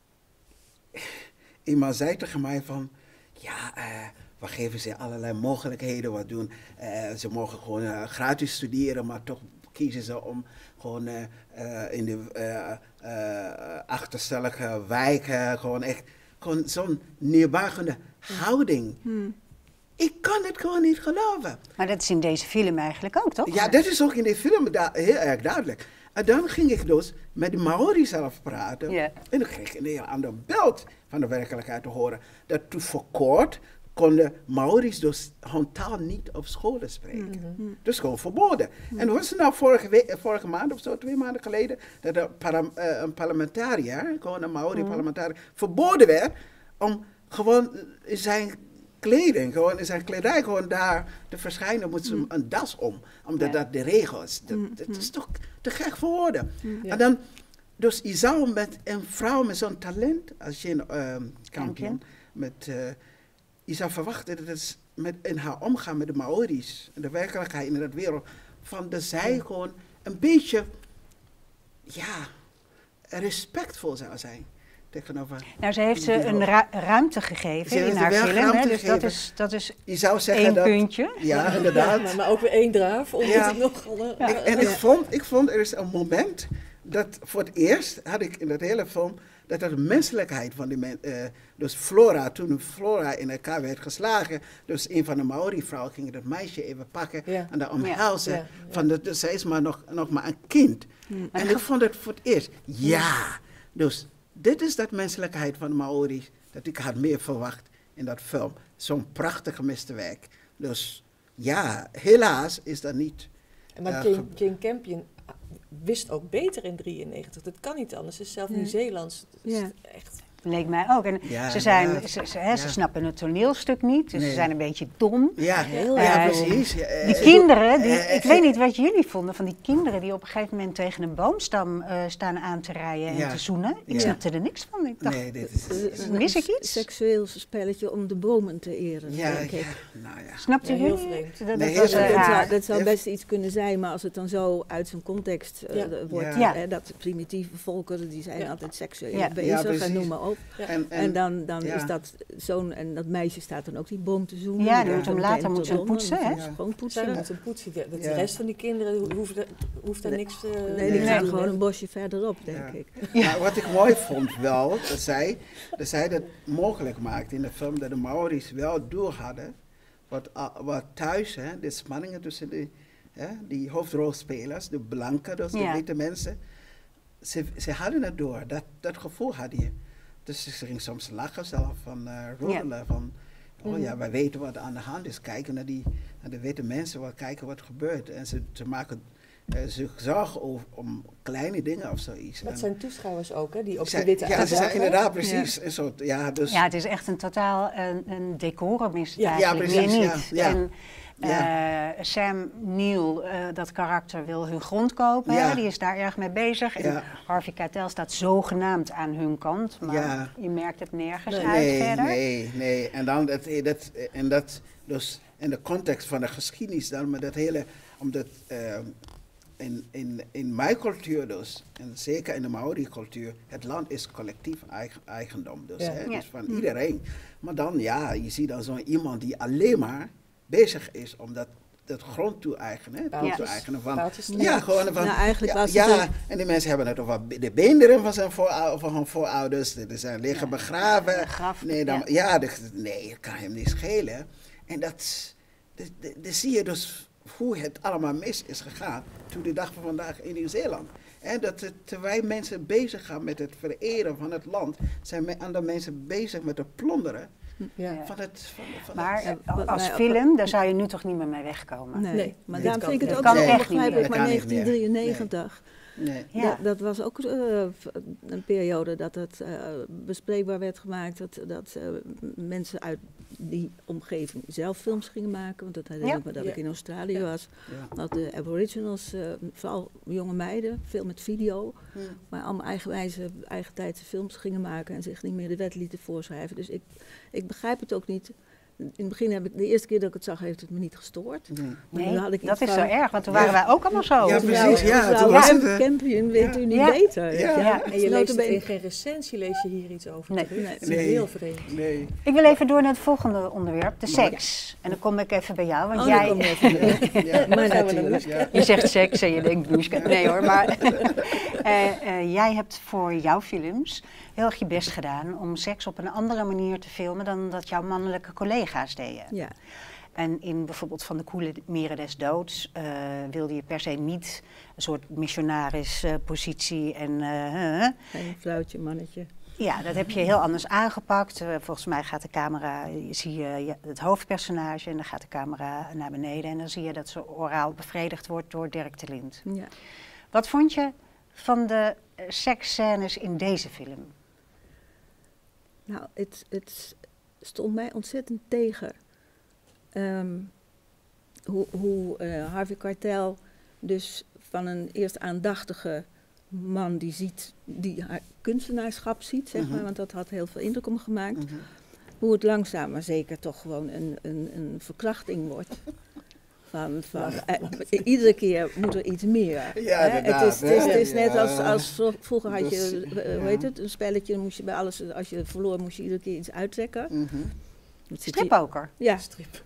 [SPEAKER 3] iemand zei tegen mij van, ja, uh, we geven ze allerlei mogelijkheden, wat doen. Uh, ze mogen gewoon uh, gratis studeren, maar toch kiezen ze om gewoon uh, uh, in de uh, uh, achterstellige wijken gewoon echt zo'n neerbuigende houding.
[SPEAKER 4] Hmm.
[SPEAKER 3] Ik kan het gewoon niet geloven.
[SPEAKER 1] Maar dat is in deze film eigenlijk ook, toch?
[SPEAKER 3] Ja, dat is ook in de film da- heel erg duidelijk. En dan ging ik dus met de Maori zelf praten.
[SPEAKER 1] Ja.
[SPEAKER 3] En dan kreeg ik een heel ander beeld van de werkelijkheid te horen. Dat toen voor kort konden Maori's dus hun taal niet op scholen spreken.
[SPEAKER 2] Mm-hmm.
[SPEAKER 3] Dus gewoon verboden. En was het nou vorige, we- vorige maand of zo, twee maanden geleden, dat een, para- eh, een parlementariër, gewoon een Maori parlementariër, verboden werd om gewoon in zijn kleding, gewoon in zijn kledij, gewoon daar te verschijnen, moet ze een das om. Omdat
[SPEAKER 1] Ja.
[SPEAKER 3] dat de regel is. Dat, dat is toch te gek voor woorden.
[SPEAKER 2] Ja.
[SPEAKER 3] En dan, dus je zou met een vrouw met zo'n talent, als je een ehm kampioen, met, eh, je zou verwachten dat het met, in haar omgaan met de Maori's, en de werkelijkheid in dat wereld, van dat zij gewoon een beetje, ja, respectvol zou zijn. Tegenover.
[SPEAKER 1] Nou, ze heeft ze een ru- ruimte gegeven
[SPEAKER 3] Ze heeft
[SPEAKER 1] in
[SPEAKER 3] er
[SPEAKER 1] haar
[SPEAKER 3] wel
[SPEAKER 1] film.
[SPEAKER 3] ruimte
[SPEAKER 1] Hè, dus dat
[SPEAKER 3] gegeven.
[SPEAKER 1] is, dat is
[SPEAKER 3] Je zou zeggen
[SPEAKER 1] één
[SPEAKER 3] dat.
[SPEAKER 1] puntje.
[SPEAKER 3] Ja,
[SPEAKER 2] Ja,
[SPEAKER 3] inderdaad.
[SPEAKER 2] maar, maar ook weer één draaf, omdat
[SPEAKER 3] Ja.
[SPEAKER 2] ik nogal...
[SPEAKER 1] Ja.
[SPEAKER 3] Ik- en ik vond, ik vond, er is een moment dat voor het eerst had ik in dat hele film, dat de menselijkheid van die mensen, uh, dus Flora, toen Flora in elkaar werd geslagen, dus een van de Maori-vrouwen ging dat meisje even pakken
[SPEAKER 2] Ja.
[SPEAKER 3] en dan omhelzen,
[SPEAKER 2] Ja, ja.
[SPEAKER 3] van de, dus zij is maar nog, nog maar een kind. En ik vond het voor het eerst, ja, dus dit is dat menselijkheid van de Maori's, dat ik had meer verwacht in dat film. Zo'n prachtige meesterwerk. Dus ja, helaas is dat niet.
[SPEAKER 2] Maar
[SPEAKER 3] Ja,
[SPEAKER 2] Jane,
[SPEAKER 3] ge-
[SPEAKER 2] Jane Campion wist ook beter in drieënnegentig. Dat kan niet anders. Ze is zelf
[SPEAKER 4] Ja.
[SPEAKER 2] Nieuw-Zeelands. Dat is
[SPEAKER 4] Ja.
[SPEAKER 2] echt...
[SPEAKER 1] Leek mij ook. En
[SPEAKER 3] Ja,
[SPEAKER 1] ze, zijn,
[SPEAKER 3] inderdaad.
[SPEAKER 1] ze, ze, hè, ze
[SPEAKER 3] Ja.
[SPEAKER 1] snappen het toneelstuk niet, dus
[SPEAKER 3] Nee.
[SPEAKER 1] ze zijn een beetje dom.
[SPEAKER 3] Ja,
[SPEAKER 4] Heel
[SPEAKER 3] ja,
[SPEAKER 1] erg.
[SPEAKER 3] precies. Ja, eh,
[SPEAKER 1] Die
[SPEAKER 3] eh,
[SPEAKER 1] kinderen, die,
[SPEAKER 3] eh,
[SPEAKER 1] ik
[SPEAKER 3] eh,
[SPEAKER 1] weet niet wat jullie vonden van die kinderen die op een gegeven moment tegen een boomstam eh, staan aan te rijden en
[SPEAKER 3] Ja.
[SPEAKER 1] te zoenen. Ik
[SPEAKER 3] Ja.
[SPEAKER 1] snapte er niks van. Ik dacht,
[SPEAKER 3] Nee, dit is...
[SPEAKER 4] Eh,
[SPEAKER 1] mis ik
[SPEAKER 4] een
[SPEAKER 1] iets?
[SPEAKER 4] seksueel spelletje om de bomen te eren,
[SPEAKER 3] Ja,
[SPEAKER 4] denk ik.
[SPEAKER 3] ja, nou ja.
[SPEAKER 1] snapten
[SPEAKER 2] Ja, heel
[SPEAKER 1] jullie?
[SPEAKER 2] vreemd.
[SPEAKER 1] Dat, dat
[SPEAKER 3] Nee,
[SPEAKER 1] was,
[SPEAKER 3] heel
[SPEAKER 1] eh,
[SPEAKER 3] vreemd.
[SPEAKER 4] Dat
[SPEAKER 1] raar.
[SPEAKER 4] zou, dat zou
[SPEAKER 3] Ja.
[SPEAKER 4] best iets kunnen zijn, maar als het dan zo uit zijn context eh,
[SPEAKER 2] Ja.
[SPEAKER 4] wordt,
[SPEAKER 3] Ja.
[SPEAKER 4] hè, dat primitieve volkeren, die zijn
[SPEAKER 2] Ja.
[SPEAKER 4] altijd seksueel
[SPEAKER 1] Ja.
[SPEAKER 4] bezig
[SPEAKER 3] Ja,
[SPEAKER 4] en
[SPEAKER 3] precies.
[SPEAKER 4] noem maar op.
[SPEAKER 2] Ja.
[SPEAKER 3] En, en,
[SPEAKER 4] En, dan, dan
[SPEAKER 3] ja.
[SPEAKER 4] is dat zo'n, en dat meisje staat dan ook die boom te zoenen.
[SPEAKER 1] Ja,
[SPEAKER 4] die
[SPEAKER 1] die
[SPEAKER 4] wordt
[SPEAKER 1] moet hem
[SPEAKER 4] dan
[SPEAKER 1] later
[SPEAKER 4] meteen
[SPEAKER 1] moet ze hem
[SPEAKER 4] tot
[SPEAKER 1] poetsen,
[SPEAKER 4] onder,
[SPEAKER 1] hè?
[SPEAKER 4] moet ze Gewoon
[SPEAKER 2] Zij
[SPEAKER 4] poetsen.
[SPEAKER 2] moet een poetsie. De, de
[SPEAKER 3] Ja.
[SPEAKER 2] rest van die kinderen ho- hoeft, er- hoeft er
[SPEAKER 4] Nee.
[SPEAKER 2] niks... eh,
[SPEAKER 4] Nee, die
[SPEAKER 3] Nee.
[SPEAKER 4] gaan
[SPEAKER 2] te
[SPEAKER 4] gewoon
[SPEAKER 2] doen.
[SPEAKER 4] een bosje verderop, denk
[SPEAKER 3] Ja.
[SPEAKER 4] ik.
[SPEAKER 3] Maar wat ik mooi vond wel, dat zij, dat zij dat mogelijk maakte in de film, dat de Maori's wel door hadden, wat, ah, wat thuis, hè, de spanningen tussen die, hè, die hoofdrolspelers, de blanke, dus de
[SPEAKER 1] Ja.
[SPEAKER 3] witte mensen, ze, ze hadden het door, dat, dat gevoel hadden je. Dus ze ging soms lachen zelf, van uh, roddelen, van, oh ja, wij weten wat aan de hand is, kijken naar, die, naar de witte mensen, wat, kijken wat gebeurt. En ze, ze maken uh, zich zorgen over, om kleine dingen of zoiets.
[SPEAKER 2] Dat
[SPEAKER 3] En-
[SPEAKER 2] zijn toeschouwers ook, hè? Die op
[SPEAKER 3] zij-
[SPEAKER 2] de witte
[SPEAKER 3] ja, ze zijn
[SPEAKER 2] uitdagen.
[SPEAKER 3] inderdaad precies. Een soort, ja, dus,
[SPEAKER 1] Ja, het is echt een totaal een, een decorum is het
[SPEAKER 2] Ja,
[SPEAKER 3] ja,
[SPEAKER 1] eigenlijk,
[SPEAKER 3] precies,
[SPEAKER 1] meer
[SPEAKER 3] ja,
[SPEAKER 1] niet.
[SPEAKER 3] ja.
[SPEAKER 1] En eh, Sam Neill, eh, dat karakter, wil hun grond kopen.
[SPEAKER 3] Ja.
[SPEAKER 1] Hè? Die is daar erg mee bezig. En
[SPEAKER 3] Ja.
[SPEAKER 1] Harvey Keitel staat zogenaamd aan hun kant, maar
[SPEAKER 3] Ja.
[SPEAKER 1] je merkt het nergens
[SPEAKER 2] Nee.
[SPEAKER 1] uit
[SPEAKER 3] nee,
[SPEAKER 1] verder.
[SPEAKER 3] nee, nee. En dan dat, dat, en dat, dus in de context van de geschiedenis dan, maar dat hele, omdat uh, in, in, in mijn cultuur dus, en zeker in de Maori-cultuur, het land is collectief eigen, eigendom, dus,
[SPEAKER 2] Ja.
[SPEAKER 3] hè,
[SPEAKER 1] Ja.
[SPEAKER 3] dus van iedereen. Maar dan, ja, je ziet dan zo iemand die alleen maar bezig is om dat, dat grond toe-eigenen,
[SPEAKER 2] Paaltjes.
[SPEAKER 3] toe-eigenen van,
[SPEAKER 2] Paaltjes te
[SPEAKER 3] ja, gewoon van,
[SPEAKER 4] Nou, eigenlijk
[SPEAKER 3] ja,
[SPEAKER 4] was het
[SPEAKER 3] ja,
[SPEAKER 4] ook-
[SPEAKER 3] en die mensen hebben het over de beenderen van zijn voorou- van hun voorouders, er zijn liggen
[SPEAKER 1] Ja.
[SPEAKER 3] begraven.
[SPEAKER 1] Een graf,
[SPEAKER 3] Nee, dan,
[SPEAKER 1] ja.
[SPEAKER 3] ja, de, nee, dat kan hem niet schelen. En dat, dat, dat, dat zie je dus hoe het allemaal mis is gegaan toen de dag van vandaag in Nieuw-Zeeland. En dat het, terwijl mensen bezig gaan met het vereren van het land, zijn me- andere mensen bezig met het plonderen
[SPEAKER 2] Ja.
[SPEAKER 3] van het... Van, van
[SPEAKER 1] Maar
[SPEAKER 3] het,
[SPEAKER 4] Ja,
[SPEAKER 1] eh,
[SPEAKER 4] wat
[SPEAKER 1] als
[SPEAKER 4] mij-
[SPEAKER 1] film, daar zou je nu toch niet meer mee wegkomen.
[SPEAKER 4] Nee,
[SPEAKER 2] Nee,
[SPEAKER 4] maar
[SPEAKER 2] dit
[SPEAKER 4] daarom
[SPEAKER 2] kan
[SPEAKER 4] vind ik het
[SPEAKER 2] niet.
[SPEAKER 4] ook
[SPEAKER 1] Dat
[SPEAKER 4] wel
[SPEAKER 1] kan echt niet meer.
[SPEAKER 4] onbegrijpelijk. Maar
[SPEAKER 3] Dat kan niet meer.
[SPEAKER 4] negentiendrieënnegentig,
[SPEAKER 3] nee.
[SPEAKER 1] Ja.
[SPEAKER 4] dat, dat was ook eh, v- een periode dat het eh, bespreekbaar werd gemaakt. Dat, dat eh, mensen uit die omgeving zelf films gingen maken. Want dat herinner
[SPEAKER 1] Ja.
[SPEAKER 4] ik me dat
[SPEAKER 2] Ja.
[SPEAKER 4] ik in Australië
[SPEAKER 2] Ja.
[SPEAKER 4] was.
[SPEAKER 3] Ja.
[SPEAKER 4] Dat de aboriginals, eh, vooral jonge meiden, veel met video.
[SPEAKER 3] Hm.
[SPEAKER 4] Maar allemaal eigenwijze, eigentijdse films gingen maken en zich niet meer de wet lieten voorschrijven. Dus ik, ik begrijp het ook niet in het begin heb ik, de eerste keer dat ik het zag, heeft het me niet gestoord.
[SPEAKER 3] Nee.
[SPEAKER 4] Maar
[SPEAKER 1] Nee,
[SPEAKER 4] nu had ik
[SPEAKER 1] dat
[SPEAKER 4] iets
[SPEAKER 1] is
[SPEAKER 4] van,
[SPEAKER 1] zo erg, want toen
[SPEAKER 3] Ja.
[SPEAKER 1] waren wij ook allemaal zo.
[SPEAKER 3] Ja,
[SPEAKER 4] mevrouw-
[SPEAKER 3] precies, ja,
[SPEAKER 4] mevrouw
[SPEAKER 3] toen was
[SPEAKER 4] Camp-
[SPEAKER 3] het, eh,
[SPEAKER 4] Campion weet
[SPEAKER 3] ja.
[SPEAKER 4] u niet
[SPEAKER 1] Ja.
[SPEAKER 4] beter.
[SPEAKER 3] Ja.
[SPEAKER 1] Ja.
[SPEAKER 2] En je leest het
[SPEAKER 4] Notabene-
[SPEAKER 2] in geen recensie, lees je hier iets over
[SPEAKER 1] Nee.
[SPEAKER 2] terug.
[SPEAKER 4] Nee.
[SPEAKER 2] Het is
[SPEAKER 3] Nee.
[SPEAKER 2] heel vreemd.
[SPEAKER 3] Nee.
[SPEAKER 1] Ik wil even door naar het volgende onderwerp, de
[SPEAKER 3] Maar-
[SPEAKER 1] seks. En dan kom ik even bij jou, want
[SPEAKER 4] Oh, dan
[SPEAKER 1] jij...
[SPEAKER 4] kom je even mee.
[SPEAKER 3] Ja.
[SPEAKER 4] Maar
[SPEAKER 2] gaan we
[SPEAKER 4] natuurlijk.
[SPEAKER 3] Ja.
[SPEAKER 1] Je zegt seks en je denkt douche. Nee hoor, maar eh, eh, jij hebt voor jouw films heel erg je best gedaan om seks op een andere manier te filmen dan dat jouw mannelijke collega's deden.
[SPEAKER 4] Ja.
[SPEAKER 1] En in bijvoorbeeld Van de Koele Meren des Doods uh, wilde je per se niet een soort missionaris uh, positie en uh, uh,
[SPEAKER 4] Geen vrouwtje, mannetje.
[SPEAKER 1] ja, dat heb je heel anders aangepakt. Uh, volgens mij gaat de camera, zie je ja, het hoofdpersonage en dan gaat de camera naar beneden en dan zie je dat ze oraal bevredigd wordt door Dirk de Lint.
[SPEAKER 4] Ja.
[SPEAKER 1] Wat vond je van de uh, seksscènes in deze film?
[SPEAKER 4] Nou, het, het stond mij ontzettend tegen. Um, hoe hoe uh, Harvey Keitel dus van een eerst aandachtige man die ziet, die haar kunstenaarschap ziet, zeg
[SPEAKER 3] Mm-hmm.
[SPEAKER 4] maar, want dat had heel veel indruk op hem gemaakt.
[SPEAKER 3] Mm-hmm.
[SPEAKER 4] Hoe het langzaam maar zeker toch gewoon een, een, een verkrachting wordt. Van, van, uh, iedere keer moet er iets meer.
[SPEAKER 3] Ja,
[SPEAKER 4] hè?
[SPEAKER 3] inderdaad,
[SPEAKER 4] Het is, het is, het is
[SPEAKER 3] hè?
[SPEAKER 4] net als,
[SPEAKER 3] Ja.
[SPEAKER 4] als vro- vroeger had
[SPEAKER 3] Dus,
[SPEAKER 4] je, uh,
[SPEAKER 3] ja.
[SPEAKER 4] hoe heet het, een spelletje, dan moest je bij alles, als je verloor, moest je iedere keer iets uittrekken.
[SPEAKER 3] Mm-hmm.
[SPEAKER 4] Dat zit
[SPEAKER 1] Strippoker.
[SPEAKER 4] hier- Ja,
[SPEAKER 2] Strip.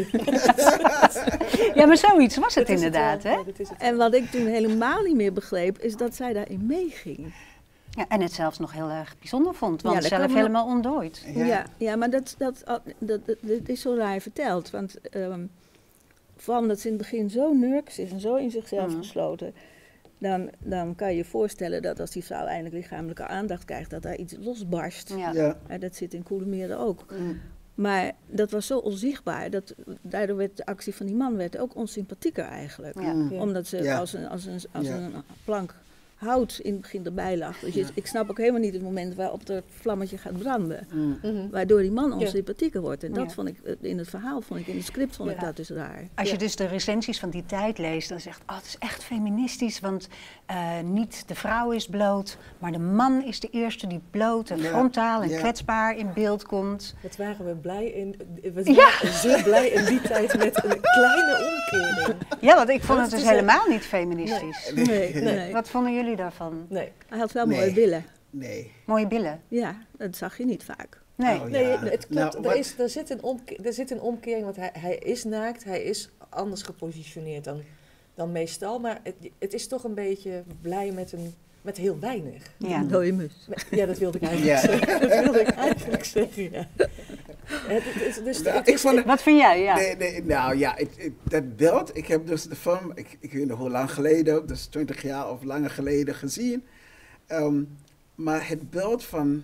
[SPEAKER 1] Ja, maar zoiets was het
[SPEAKER 2] Dat is
[SPEAKER 1] inderdaad,
[SPEAKER 2] wel,
[SPEAKER 1] hè?
[SPEAKER 2] ja, dat is het
[SPEAKER 4] en wat ik toen helemaal niet meer begreep, is dat zij daarin meeging.
[SPEAKER 1] Ja, en het zelfs nog heel erg bijzonder vond, want
[SPEAKER 4] Ja, dat
[SPEAKER 1] zelf
[SPEAKER 4] kan me-
[SPEAKER 1] helemaal ontdooid.
[SPEAKER 3] Ja.
[SPEAKER 4] Ja, ja, maar dat, dat, dat, dat, dat is zo raar verteld. Want um, vooral omdat ze in het begin zo nurks is en zo in zichzelf
[SPEAKER 1] Mhm.
[SPEAKER 4] gesloten, dan, dan kan je je voorstellen dat als die vrouw eindelijk lichamelijke aandacht krijgt, dat daar iets losbarst.
[SPEAKER 1] Ja.
[SPEAKER 3] Ja.
[SPEAKER 4] En dat zit in Koele Meren ook.
[SPEAKER 3] Mm.
[SPEAKER 4] Maar dat was zo onzichtbaar, dat daardoor werd de actie van die man werd ook onsympathieker eigenlijk.
[SPEAKER 1] Ja.
[SPEAKER 3] Mm.
[SPEAKER 2] Ja.
[SPEAKER 4] Omdat ze
[SPEAKER 3] Ja.
[SPEAKER 4] als, een, als, een, als
[SPEAKER 3] Ja.
[SPEAKER 4] een plank hout in het begin erbij lag. Dus je-
[SPEAKER 3] Ja.
[SPEAKER 4] ik snap ook helemaal niet het moment waarop het vlammetje gaat branden.
[SPEAKER 3] Mm.
[SPEAKER 2] Mhm.
[SPEAKER 4] Waardoor die man
[SPEAKER 2] Ja.
[SPEAKER 4] onsympathieker wordt. En dat
[SPEAKER 1] Ja.
[SPEAKER 4] vond ik, eh, in het verhaal vond ik, in het script vond ik
[SPEAKER 1] Ja.
[SPEAKER 4] dat dus raar.
[SPEAKER 1] Als je
[SPEAKER 2] Ja.
[SPEAKER 1] dus de recensies van die tijd leest, dan zegt, oh, het is echt feministisch, want uh, niet de vrouw is bloot, maar de man is de eerste die bloot en
[SPEAKER 3] Ja.
[SPEAKER 1] frontaal en
[SPEAKER 3] Ja.
[SPEAKER 1] kwetsbaar in beeld komt.
[SPEAKER 2] Wat waren we blij in, we
[SPEAKER 1] Ja.
[SPEAKER 2] waren zo blij in die tijd met een kleine omkering.
[SPEAKER 1] Ja, want ik vond
[SPEAKER 2] Want
[SPEAKER 1] het dus
[SPEAKER 2] het is een-
[SPEAKER 1] helemaal niet feministisch.
[SPEAKER 3] Nee.
[SPEAKER 4] Nee, nee.
[SPEAKER 1] Wat vonden jullie daarvan?
[SPEAKER 2] Nee,
[SPEAKER 4] Hij had wel
[SPEAKER 3] Nee.
[SPEAKER 4] mooie billen.
[SPEAKER 3] Nee.
[SPEAKER 1] Mooie billen?
[SPEAKER 4] Ja, dat zag je niet vaak.
[SPEAKER 1] Nee.
[SPEAKER 3] Oh,
[SPEAKER 2] nee
[SPEAKER 3] ja.
[SPEAKER 2] het klopt.
[SPEAKER 3] Nou,
[SPEAKER 2] er,
[SPEAKER 3] wat-
[SPEAKER 2] is, er, zit een omke- er zit een omkering, want hij, hij is naakt, hij is anders gepositioneerd dan, dan meestal. Maar het, het is toch een beetje blij met, een, met heel weinig.
[SPEAKER 1] Ja.
[SPEAKER 4] Een dode mus.
[SPEAKER 2] Met- Ja, dat wilde ik eigenlijk
[SPEAKER 3] Ja.
[SPEAKER 2] zeggen. Dat wilde ik eigenlijk zeggen, ja. Het, het is, dus
[SPEAKER 3] Nou,
[SPEAKER 2] het
[SPEAKER 3] ik
[SPEAKER 2] is,
[SPEAKER 3] vond het-
[SPEAKER 1] Wat vind jij? Ja.
[SPEAKER 3] Nee, nee, nou ja, het, het- dat beeld, ik heb dus de film, ik, ik weet nog hoe lang geleden, dus twintig jaar of langer geleden gezien. Ehm, maar het beeld van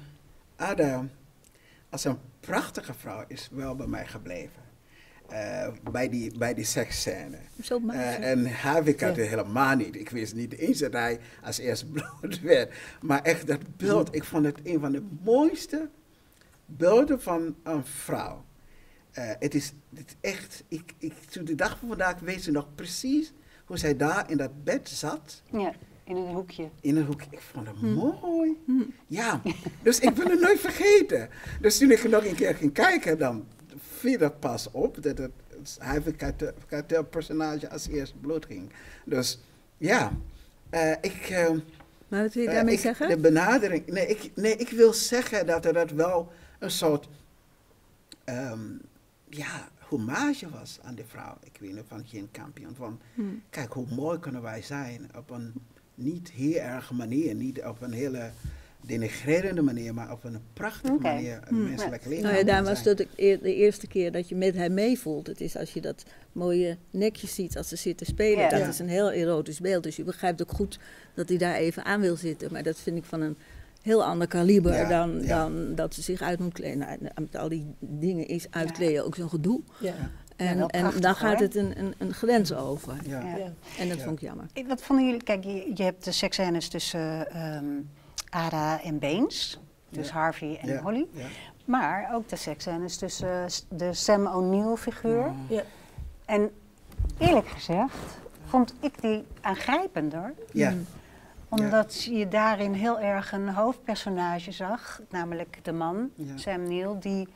[SPEAKER 3] Ada als een prachtige vrouw is wel bij mij gebleven. Eh, bij die, bij die seksscène.
[SPEAKER 4] Zo
[SPEAKER 3] Eh,
[SPEAKER 4] mager.
[SPEAKER 3] en Havik had
[SPEAKER 2] Ja.
[SPEAKER 3] het helemaal niet. Ik wist niet eens dat hij als eerste bloot werd. Maar echt dat beeld, ik vond het een van de mooiste beelden van een vrouw. Eh, het is het is echt, ik, ik, toen de dag van vandaag weet ze nog precies hoe zij daar in dat bed zat.
[SPEAKER 1] Ja, in een hoekje.
[SPEAKER 3] In een hoek. Ik vond het
[SPEAKER 4] Hm.
[SPEAKER 3] mooi.
[SPEAKER 4] Hm.
[SPEAKER 3] Ja, dus ik wil het nooit vergeten. Dus toen ik er nog een keer ging kijken, dan viel dat pas op dat het Harvey personage als eerste bloot ging. Dus ja, eh, ik... eh,
[SPEAKER 4] Maar wat wil je
[SPEAKER 3] eh,
[SPEAKER 4] daarmee
[SPEAKER 3] ik-
[SPEAKER 4] zeggen?
[SPEAKER 3] De benadering, nee ik, nee, ik wil zeggen dat er dat wel een soort, ehm, ja, hommage was aan de vrouw. Ik weet niet van geen kampioen. Van,
[SPEAKER 4] Hm.
[SPEAKER 3] kijk, hoe mooi kunnen wij zijn op een niet heel erg manier, niet op een hele denigrerende manier, maar op een prachtige
[SPEAKER 1] Oké.
[SPEAKER 3] manier een
[SPEAKER 4] Hm.
[SPEAKER 3] menselijk leven.
[SPEAKER 4] Nou ja, daar
[SPEAKER 3] kan
[SPEAKER 4] was
[SPEAKER 3] zijn.
[SPEAKER 4] dat de, eer- de eerste keer dat je met hem meevoelt. Het is als je dat mooie nekje ziet als ze zit te spelen.
[SPEAKER 1] Ja.
[SPEAKER 4] Dat
[SPEAKER 3] Ja.
[SPEAKER 4] is een heel erotisch beeld. Dus je begrijpt ook goed dat hij daar even aan wil zitten. Maar dat vind ik van een heel ander kaliber
[SPEAKER 3] Ja,
[SPEAKER 4] dan,
[SPEAKER 3] ja.
[SPEAKER 4] dan dat ze zich uit moet kleden. Nou, met al die dingen is uitkleden ook zo'n gedoe.
[SPEAKER 2] ja,
[SPEAKER 4] En,
[SPEAKER 1] wel
[SPEAKER 4] en
[SPEAKER 1] prachtig,
[SPEAKER 4] dan gaat
[SPEAKER 1] hoor.
[SPEAKER 4] het een, een, een grens over.
[SPEAKER 3] Ja.
[SPEAKER 1] Ja.
[SPEAKER 2] ja.
[SPEAKER 4] En dat
[SPEAKER 3] Ja.
[SPEAKER 4] vond ik jammer.
[SPEAKER 1] Ik- Wat vonden jullie? Kijk, je, je hebt de seksscènes tussen ehm, Ada en Baines. Dus
[SPEAKER 3] Ja.
[SPEAKER 1] Harvey en
[SPEAKER 3] Ja.
[SPEAKER 1] Holly.
[SPEAKER 3] Ja.
[SPEAKER 1] Maar ook de seksscènes tussen eh, s- de Sam O'Neill figuur.
[SPEAKER 2] Ja.
[SPEAKER 1] En eerlijk gezegd vond ik die aangrijpender.
[SPEAKER 3] Ja.
[SPEAKER 4] Mm.
[SPEAKER 1] Omdat je daarin heel erg een hoofdpersonage zag. Namelijk de man,
[SPEAKER 3] Ja.
[SPEAKER 1] Sam Neill, die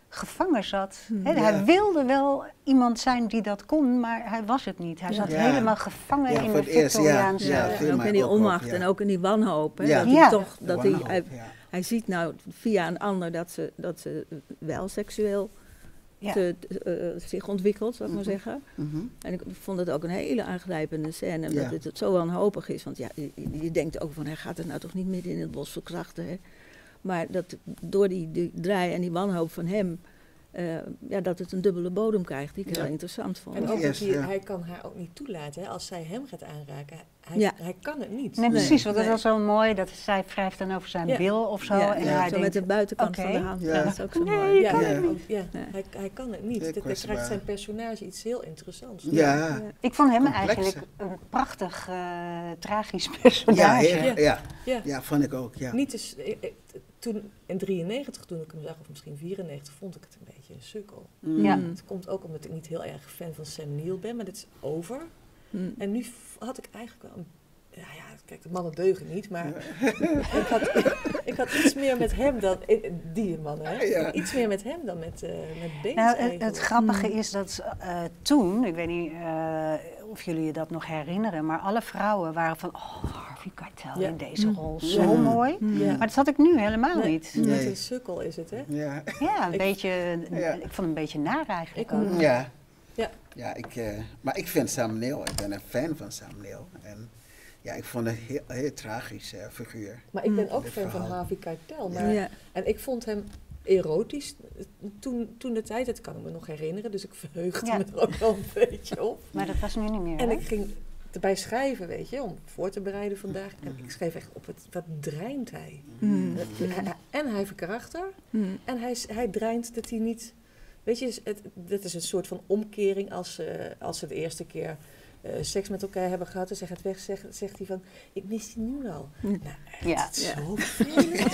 [SPEAKER 1] gevangen zat.
[SPEAKER 4] Hmm.
[SPEAKER 1] Hè,
[SPEAKER 3] Ja.
[SPEAKER 1] Hij wilde wel iemand zijn die dat kon, maar hij was het niet. Hij
[SPEAKER 4] Ja.
[SPEAKER 1] zat
[SPEAKER 3] Ja.
[SPEAKER 1] helemaal gevangen
[SPEAKER 3] Ja,
[SPEAKER 1] in
[SPEAKER 3] voor
[SPEAKER 1] de
[SPEAKER 3] het eerst, ja.
[SPEAKER 1] Victoriaanse...
[SPEAKER 3] Ja,
[SPEAKER 4] Ja,
[SPEAKER 3] viel
[SPEAKER 4] en ook
[SPEAKER 3] mij
[SPEAKER 4] in die
[SPEAKER 3] ook op,
[SPEAKER 4] onmacht
[SPEAKER 3] ja.
[SPEAKER 4] en ook in die wanhoop. Hè,
[SPEAKER 3] Ja.
[SPEAKER 4] Dat hij
[SPEAKER 1] Ja.
[SPEAKER 4] toch,
[SPEAKER 3] De
[SPEAKER 4] dat hij,
[SPEAKER 3] wanhoop,
[SPEAKER 4] hij,
[SPEAKER 3] ja.
[SPEAKER 4] hij ziet nou via een ander dat ze, dat ze wel seksueel
[SPEAKER 1] Ja.
[SPEAKER 4] te, te, uh, zich ontwikkelt, zou ik maar
[SPEAKER 3] Mhm.
[SPEAKER 4] zeggen.
[SPEAKER 3] Mhm.
[SPEAKER 4] En ik vond het ook een hele aangrijpende scène,
[SPEAKER 3] Ja.
[SPEAKER 4] omdat het zo wanhopig is. Want ja, je, je denkt ook van, hij gaat het nou toch niet midden in het bos verkrachten, hè? Maar dat door die, die draai en die wanhoop van hem, uh, ja, dat het een dubbele bodem krijgt, die ik
[SPEAKER 3] Ja.
[SPEAKER 4] heel interessant vond.
[SPEAKER 2] En ook
[SPEAKER 3] Yes,
[SPEAKER 2] dat hij,
[SPEAKER 3] ja.
[SPEAKER 2] hij kan haar ook niet toelaten. Hè. Als zij hem gaat aanraken, hij,
[SPEAKER 4] Ja.
[SPEAKER 2] hij kan het niet.
[SPEAKER 1] Nee,
[SPEAKER 4] Nee.
[SPEAKER 1] precies, want dat
[SPEAKER 4] Nee.
[SPEAKER 1] was zo mooi dat zij wrijft dan over zijn
[SPEAKER 2] Ja.
[SPEAKER 1] bil of zo.
[SPEAKER 4] ja,
[SPEAKER 1] en
[SPEAKER 4] ja,
[SPEAKER 1] hij
[SPEAKER 4] zo
[SPEAKER 1] denkt,
[SPEAKER 4] met de buitenkant
[SPEAKER 1] oké.
[SPEAKER 4] van de hand.
[SPEAKER 3] Ja.
[SPEAKER 4] Ja. Dat is ook zo
[SPEAKER 1] Nee,
[SPEAKER 4] mooi.
[SPEAKER 2] Ja,
[SPEAKER 3] kan
[SPEAKER 2] ja,
[SPEAKER 3] het
[SPEAKER 2] ook- ja.
[SPEAKER 4] Ja.
[SPEAKER 2] Hij, hij kan het niet.
[SPEAKER 3] Heel
[SPEAKER 2] Dat, dat
[SPEAKER 3] kwetsbaar.
[SPEAKER 2] krijgt zijn personage iets heel interessants.
[SPEAKER 3] Ja.
[SPEAKER 1] ik vond hem
[SPEAKER 3] Complexe.
[SPEAKER 1] eigenlijk een prachtig, uh, tragisch
[SPEAKER 3] Ja,
[SPEAKER 1] personage.
[SPEAKER 3] heel-
[SPEAKER 2] Ja.
[SPEAKER 3] ja.
[SPEAKER 2] Ja.
[SPEAKER 3] Ja, vond ik ook, ja.
[SPEAKER 2] Niet eens, eh, eh, toen in drieënnegentig, toen ik hem zag, of misschien vierennegentig, vond ik het een beetje een sukkel.
[SPEAKER 3] Mm.
[SPEAKER 1] Ja.
[SPEAKER 2] Het komt ook omdat ik niet heel erg fan van Sam Neill ben, maar dit is over.
[SPEAKER 4] Mm.
[SPEAKER 2] En nu f- had ik eigenlijk wel een... Ja, ja, kijk, de mannen deugen niet, maar ik, had, ik had iets meer met hem dan... eh, Die mannen, hè?
[SPEAKER 3] Ja.
[SPEAKER 2] Iets meer met hem dan met, uh, met Bates
[SPEAKER 1] Nou, het,
[SPEAKER 2] eigenlijk.
[SPEAKER 1] het grappige
[SPEAKER 4] Hmm.
[SPEAKER 1] is dat uh, toen, ik weet niet uh, of jullie je dat nog herinneren, maar alle vrouwen waren van, oh, Harvey Keitel
[SPEAKER 2] Ja.
[SPEAKER 1] in deze
[SPEAKER 4] Mm.
[SPEAKER 1] rol,
[SPEAKER 3] Ja.
[SPEAKER 1] zo mooi.
[SPEAKER 4] Mm.
[SPEAKER 2] Ja.
[SPEAKER 1] Maar dat had ik nu helemaal
[SPEAKER 2] Nee.
[SPEAKER 1] niet.
[SPEAKER 3] Nee.
[SPEAKER 2] Net een sukkel is het, hè?
[SPEAKER 3] Ja.
[SPEAKER 1] Ja, een
[SPEAKER 2] Ik-
[SPEAKER 1] beetje,
[SPEAKER 3] Ja.
[SPEAKER 1] ik vond het een beetje naar eigenlijk
[SPEAKER 2] Ik
[SPEAKER 1] ook.
[SPEAKER 2] ook.
[SPEAKER 3] Ja.
[SPEAKER 2] Ja.
[SPEAKER 3] Ja, ik, uh, maar ik vind Sam Neill, ik ben een fan van Sam Neill. En ja, ik vond het een heel, heel tragisch uh, figuur.
[SPEAKER 2] Maar ik ben
[SPEAKER 4] Mm.
[SPEAKER 2] ook
[SPEAKER 3] Dit
[SPEAKER 2] fan van
[SPEAKER 3] verhaal.
[SPEAKER 2] Harvey Keitel.
[SPEAKER 3] Ja.
[SPEAKER 2] Maar,
[SPEAKER 4] Ja.
[SPEAKER 2] En ik vond hem erotisch toen, toen de tijd, dat kan ik me nog herinneren, dus ik verheugde
[SPEAKER 1] Ja.
[SPEAKER 2] me er ook wel een beetje op.
[SPEAKER 1] Maar dat was nu niet meer,
[SPEAKER 2] En
[SPEAKER 1] hè?
[SPEAKER 2] ik ging erbij schrijven, weet je, om voor te bereiden vandaag. En
[SPEAKER 3] Mhm.
[SPEAKER 2] ik schreef echt op, het, wat dreint hij?
[SPEAKER 4] Mm.
[SPEAKER 2] En- En hij heeft karakter.
[SPEAKER 4] Mm.
[SPEAKER 2] En hij, is- hij dreint dat hij niet... Weet je, dus het, dat is een soort van omkering als, uh, als ze de eerste keer uh, seks met elkaar hebben gehad. En ze gaat weg, zegt, zegt hij van, ik mis je nu al.
[SPEAKER 4] Mm.
[SPEAKER 2] Nou, echt,
[SPEAKER 1] Ja.
[SPEAKER 2] het is
[SPEAKER 4] Ja.
[SPEAKER 2] zo vervelend.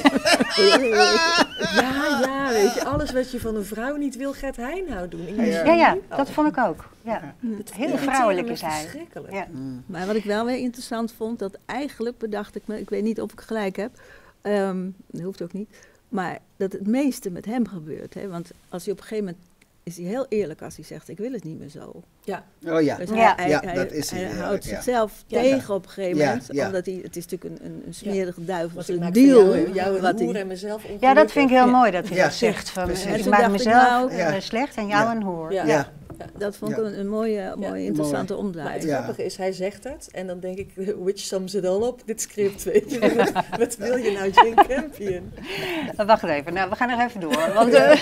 [SPEAKER 2] ja, ja, weet je, alles wat je van een vrouw niet wil, gaat hij nou doen. Ik mis
[SPEAKER 3] Ja.
[SPEAKER 2] je
[SPEAKER 1] Ja, ja,
[SPEAKER 2] nu al.
[SPEAKER 1] dat vond ik ook. Ja.
[SPEAKER 2] Het
[SPEAKER 1] Heel
[SPEAKER 2] irriteerde
[SPEAKER 1] vrouwelijk
[SPEAKER 2] me
[SPEAKER 1] is hij.
[SPEAKER 2] verschrikkelijk.
[SPEAKER 1] Ja.
[SPEAKER 3] Mm.
[SPEAKER 4] Maar wat ik wel weer interessant vond, dat eigenlijk bedacht ik me, ik weet niet of ik gelijk heb, um, dat hoeft ook niet, maar dat het meeste met hem gebeurt. Hè? Want als hij op een gegeven moment, is hij heel eerlijk als hij zegt, ik wil het niet meer zo.
[SPEAKER 2] Ja,
[SPEAKER 3] Oh ja.
[SPEAKER 4] Dus
[SPEAKER 1] Ja.
[SPEAKER 4] hij,
[SPEAKER 3] Ja,
[SPEAKER 4] hij,
[SPEAKER 3] dat is hij
[SPEAKER 4] hij
[SPEAKER 3] eerlijk,
[SPEAKER 4] houdt
[SPEAKER 3] ja.
[SPEAKER 4] zichzelf
[SPEAKER 2] Ja.
[SPEAKER 4] tegen op een gegeven
[SPEAKER 3] Ja,
[SPEAKER 4] moment,
[SPEAKER 3] ja.
[SPEAKER 4] omdat hij, het is natuurlijk een, een, een smerige duivel,
[SPEAKER 2] want
[SPEAKER 4] een
[SPEAKER 2] ik maak
[SPEAKER 4] deal.
[SPEAKER 2] van jou, jou
[SPEAKER 4] wat
[SPEAKER 2] een hoer
[SPEAKER 4] hij-
[SPEAKER 2] en mezelf
[SPEAKER 1] Ja,
[SPEAKER 2] ongelukkig.
[SPEAKER 1] dat vind ik heel
[SPEAKER 4] Ja.
[SPEAKER 1] mooi dat hij
[SPEAKER 3] Ja.
[SPEAKER 1] dat zegt. Van,
[SPEAKER 3] Precies.
[SPEAKER 1] eh,
[SPEAKER 4] En
[SPEAKER 1] ik
[SPEAKER 4] toen
[SPEAKER 1] maak
[SPEAKER 4] dacht ik,
[SPEAKER 1] mezelf
[SPEAKER 4] nou,
[SPEAKER 1] eh,
[SPEAKER 3] Ja.
[SPEAKER 1] slecht en jou
[SPEAKER 3] Ja.
[SPEAKER 1] een hoer.
[SPEAKER 2] Ja.
[SPEAKER 3] Ja.
[SPEAKER 4] Dat vond ik
[SPEAKER 3] Ja.
[SPEAKER 4] een, een mooie, mooie interessante
[SPEAKER 2] Maar
[SPEAKER 4] omdraai.
[SPEAKER 2] het
[SPEAKER 3] Ja.
[SPEAKER 2] grappige is, hij zegt het en dan denk ik, which sums it all up, dit script, weet je. wat, wat wil je nou, Jane Campion?
[SPEAKER 1] Uh, wacht even, nou, we gaan nog even door, want uh,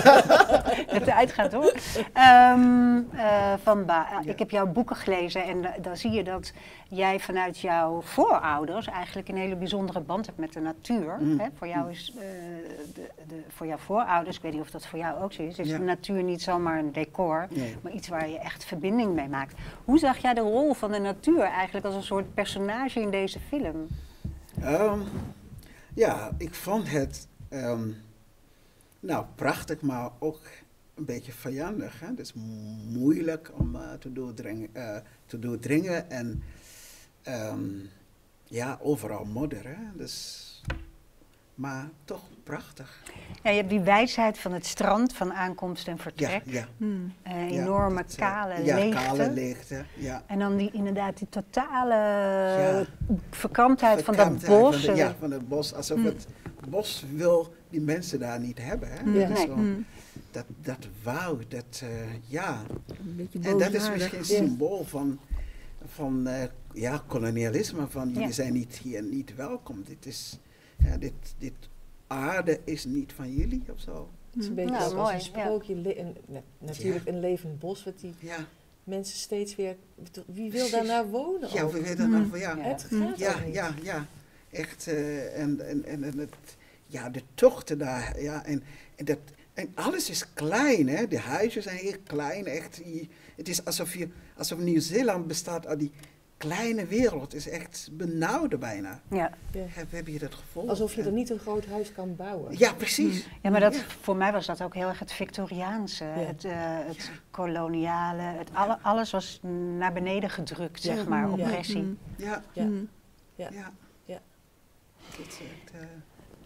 [SPEAKER 1] de tijd gaat door. Um, uh, van ba
[SPEAKER 3] Ja.
[SPEAKER 1] Ik heb jouw boeken gelezen en uh, dan zie je dat jij vanuit jouw voorouders eigenlijk een hele bijzondere band hebt met de natuur.
[SPEAKER 3] Mm.
[SPEAKER 1] Hè? Voor jou is, uh, de, de, voor jouw voorouders, ik weet niet of dat voor jou ook zo is, is
[SPEAKER 3] Ja.
[SPEAKER 1] de natuur niet zomaar een decor,
[SPEAKER 3] Nee.
[SPEAKER 1] maar iets waar je echt verbinding mee maakt. Hoe zag jij de rol van de natuur eigenlijk als een soort personage in deze film?
[SPEAKER 3] Um, ja, ik vond het um, nou, prachtig, maar ook een beetje vijandig. Hè? Het is moeilijk om uh, te, doordringen, uh, te doordringen en um, ja, overal modder. Hè? Dus, maar toch prachtig.
[SPEAKER 1] Ja, je hebt die wijsheid van het strand, van aankomst en
[SPEAKER 3] Ja,
[SPEAKER 1] vertrek.
[SPEAKER 3] ja.
[SPEAKER 4] Hmm.
[SPEAKER 1] Uh,
[SPEAKER 3] ja,
[SPEAKER 1] enorme
[SPEAKER 3] het, uh,
[SPEAKER 1] kale
[SPEAKER 3] ja,
[SPEAKER 1] leegte.
[SPEAKER 3] kale leegte. Ja.
[SPEAKER 1] En dan die, inderdaad die totale
[SPEAKER 3] Ja.
[SPEAKER 1] verkramptheid van dat
[SPEAKER 3] Verkramptheid
[SPEAKER 1] bos.
[SPEAKER 3] Van de, ja,
[SPEAKER 1] en-
[SPEAKER 3] van het bos. Alsof
[SPEAKER 4] Mm.
[SPEAKER 3] het bos wil die mensen daar niet hebben. Hè?
[SPEAKER 4] Mm.
[SPEAKER 3] Dat, is
[SPEAKER 1] Nee.
[SPEAKER 3] zo-
[SPEAKER 4] Hmm.
[SPEAKER 3] dat, dat wou, dat, uh, ja.
[SPEAKER 4] Een beetje
[SPEAKER 3] En dat is
[SPEAKER 4] boosaardig.
[SPEAKER 3] misschien
[SPEAKER 2] Ja.
[SPEAKER 3] symbool van, van uh, ja, kolonialisme. Van jullie
[SPEAKER 1] Ja.
[SPEAKER 3] zijn niet hier niet welkom. Dit is, ja, dit, dit aarde is niet van jullie of zo.
[SPEAKER 2] Het is een
[SPEAKER 4] Hmm.
[SPEAKER 2] beetje
[SPEAKER 1] Nou,
[SPEAKER 2] als, als
[SPEAKER 1] mooi,
[SPEAKER 2] een sprookje, le- een, na- natuurlijk een levend bos, wat die
[SPEAKER 3] Ja,
[SPEAKER 2] mensen steeds weer... Wie wil
[SPEAKER 3] Precies.
[SPEAKER 2] daar nou wonen?
[SPEAKER 3] ja
[SPEAKER 2] ook?
[SPEAKER 3] we weten
[SPEAKER 4] Mm.
[SPEAKER 3] nog van ja.
[SPEAKER 1] Ja.
[SPEAKER 2] Het
[SPEAKER 4] Mm.
[SPEAKER 2] gaat
[SPEAKER 3] Ja,
[SPEAKER 2] ook niet.
[SPEAKER 3] ja, ja. Echt. uh, en, en, en, en het, ja, de tochten daar. Ja, en, en, dat, en alles is klein, hè. De huizen zijn heel klein. Echt, je, het is alsof, je, alsof Nieuw-Zeeland bestaat uit die kleine wereld. Het is echt benauwd bijna.
[SPEAKER 1] Ja.
[SPEAKER 2] Ja.
[SPEAKER 3] Heb, heb je dat gevoel?
[SPEAKER 2] Alsof je
[SPEAKER 3] En-
[SPEAKER 2] er niet een groot huis kan bouwen.
[SPEAKER 3] Ja, precies.
[SPEAKER 1] ja, maar dat,
[SPEAKER 3] Ja.
[SPEAKER 1] voor mij was dat ook heel erg het Victoriaanse.
[SPEAKER 2] Ja.
[SPEAKER 1] Het, uh, het koloniale. Het alle, alles was naar beneden gedrukt,
[SPEAKER 2] Ja.
[SPEAKER 1] zeg maar.
[SPEAKER 4] Hmm.
[SPEAKER 1] Oppressie.
[SPEAKER 4] Hmm.
[SPEAKER 3] Ja,
[SPEAKER 2] Ja.
[SPEAKER 4] Hmm.
[SPEAKER 3] ja.
[SPEAKER 2] Ja. Ja.
[SPEAKER 3] Het is echt, uh,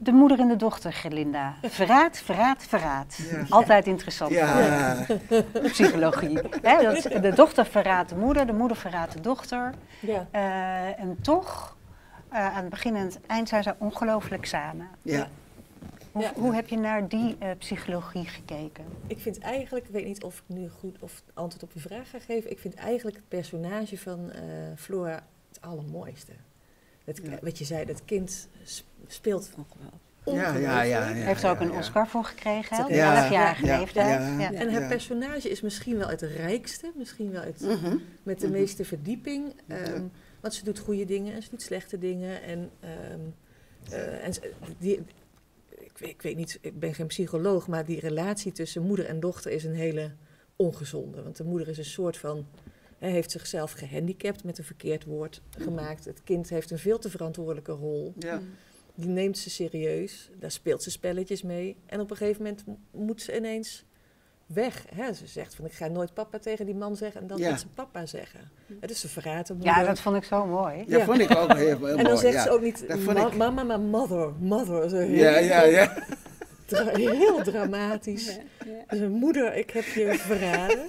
[SPEAKER 1] de moeder en de dochter, Gerlinda. Verraad, verraad, verraad.
[SPEAKER 3] Ja.
[SPEAKER 1] Altijd interessant.
[SPEAKER 3] Ja,
[SPEAKER 1] Psychologie. Hè, dat, de dochter verraadt de moeder, de moeder verraadt de dochter.
[SPEAKER 2] Ja.
[SPEAKER 1] Uh, en toch, uh, aan het begin en het eind zijn ze ongelooflijk samen.
[SPEAKER 3] ja.
[SPEAKER 1] Hoe,
[SPEAKER 2] Ja.
[SPEAKER 1] hoe heb je naar die uh, psychologie gekeken?
[SPEAKER 2] Ik vind eigenlijk, ik weet niet of ik nu goed of antwoord op je vraag ga geven. Ik vind eigenlijk het personage van uh, Flora het allermooiste. Het,
[SPEAKER 3] Ja.
[SPEAKER 2] Wat je zei, dat kind speelt
[SPEAKER 3] Ja, ja, ja, ja,
[SPEAKER 1] Hij heeft er ook
[SPEAKER 3] ja,
[SPEAKER 1] een
[SPEAKER 3] ja.
[SPEAKER 1] Oscar voor gekregen, hè? op
[SPEAKER 3] Ja,
[SPEAKER 1] elfjarige
[SPEAKER 3] ja,
[SPEAKER 1] leeftijd.
[SPEAKER 3] ja,
[SPEAKER 1] Ja.
[SPEAKER 2] En haar
[SPEAKER 3] Ja.
[SPEAKER 2] personage is misschien wel het rijkste, misschien wel het
[SPEAKER 3] Mhm.
[SPEAKER 2] met de
[SPEAKER 3] Mhm.
[SPEAKER 2] meeste verdieping. Um,
[SPEAKER 3] Ja.
[SPEAKER 2] Want ze doet goede dingen en ze doet slechte dingen. En, um, uh, en ze- die, ik, weet- ik weet niet, ik ben geen psycholoog, maar die relatie tussen moeder en dochter is een hele ongezonde. Want de moeder is een soort van, hij heeft zichzelf gehandicapt met een verkeerd woord gemaakt. Het kind heeft een veel te verantwoordelijke rol.
[SPEAKER 3] Ja.
[SPEAKER 2] Die neemt ze serieus, daar speelt ze spelletjes mee. En op een gegeven moment m- moet ze ineens weg. Hè? Ze zegt van, ik ga nooit papa tegen die man zeggen en dan
[SPEAKER 3] Ja.
[SPEAKER 2] gaat ze papa zeggen. Het is ze verraten moeder.
[SPEAKER 1] Ja, dat vond ik zo mooi.
[SPEAKER 3] Ja,
[SPEAKER 2] Ja.
[SPEAKER 3] vond ik ook heel, heel mooi.
[SPEAKER 2] En dan zegt
[SPEAKER 3] ja.
[SPEAKER 2] ze ook niet
[SPEAKER 3] Dat vond
[SPEAKER 2] ma-
[SPEAKER 3] ik-
[SPEAKER 2] mama, maar mother, mother. Zo heel,
[SPEAKER 3] Ja, ja, ja.
[SPEAKER 2] dra- heel dramatisch.
[SPEAKER 4] Ja, ja.
[SPEAKER 2] Dus moeder, ik heb je verraden.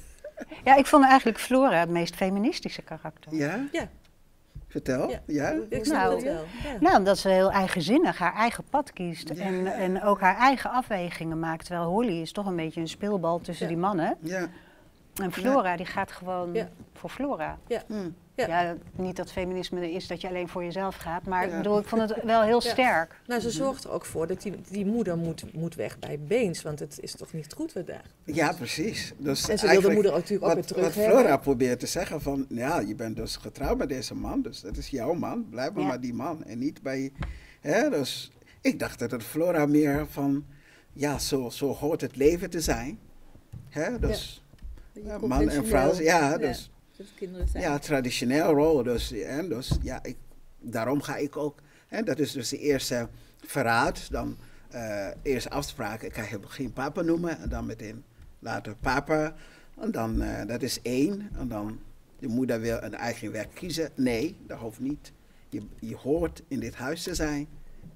[SPEAKER 1] Ja, ik vond eigenlijk Flora het meest feministische karakter.
[SPEAKER 3] Ja?
[SPEAKER 2] Ja.
[SPEAKER 3] Vertel.
[SPEAKER 2] Ja.
[SPEAKER 3] Ja?
[SPEAKER 2] Ik snap
[SPEAKER 1] Nou,
[SPEAKER 2] het wel. Ja.
[SPEAKER 1] Nou, omdat ze heel eigenzinnig haar eigen pad kiest.
[SPEAKER 3] Ja.
[SPEAKER 1] En, en ook haar eigen afwegingen maakt. Terwijl Holly is toch een beetje een speelbal tussen
[SPEAKER 2] Ja.
[SPEAKER 1] die mannen.
[SPEAKER 3] Ja.
[SPEAKER 1] En Flora, die gaat gewoon
[SPEAKER 2] Ja.
[SPEAKER 1] voor Flora.
[SPEAKER 3] Hm.
[SPEAKER 2] Ja.
[SPEAKER 1] Ja, niet dat feminisme er is dat je alleen voor jezelf gaat. Maar
[SPEAKER 3] Ja.
[SPEAKER 1] ik bedoel, ik vond het wel heel
[SPEAKER 2] Ja.
[SPEAKER 1] sterk.
[SPEAKER 2] Nou, ze zorgt er ook voor dat die, die moeder moet, moet weg bij Beens, want het is toch niet goed wat daar.
[SPEAKER 3] Ja, precies. Dus
[SPEAKER 2] En ze wil de
[SPEAKER 3] eigenlijk
[SPEAKER 2] moeder ook natuurlijk ook
[SPEAKER 3] wat,
[SPEAKER 2] weer terug
[SPEAKER 3] wat
[SPEAKER 2] hebben.
[SPEAKER 3] Flora probeert te zeggen van, ja, je bent dus getrouwd met deze man, dus dat is jouw man, blijf maar
[SPEAKER 1] Ja.
[SPEAKER 3] bij die man en niet bij, hè, dus ik dacht dat het Flora meer van, ja, zo, zo hoort het leven te zijn, hè, dus ja, man en vrouw, ja, dus
[SPEAKER 4] Dat kinderen zijn.
[SPEAKER 3] ja, traditioneel rol, dus, hè, dus ja, ik, daarom ga ik ook, hè, dat is dus de eerste verraad, dan uh, eerst afspraken, ik ga hem geen papa noemen, en dan meteen later papa, en dan, uh, dat is één, en dan de moeder wil een eigen weg kiezen, nee, dat hoeft niet, je, je hoort in dit huis te zijn.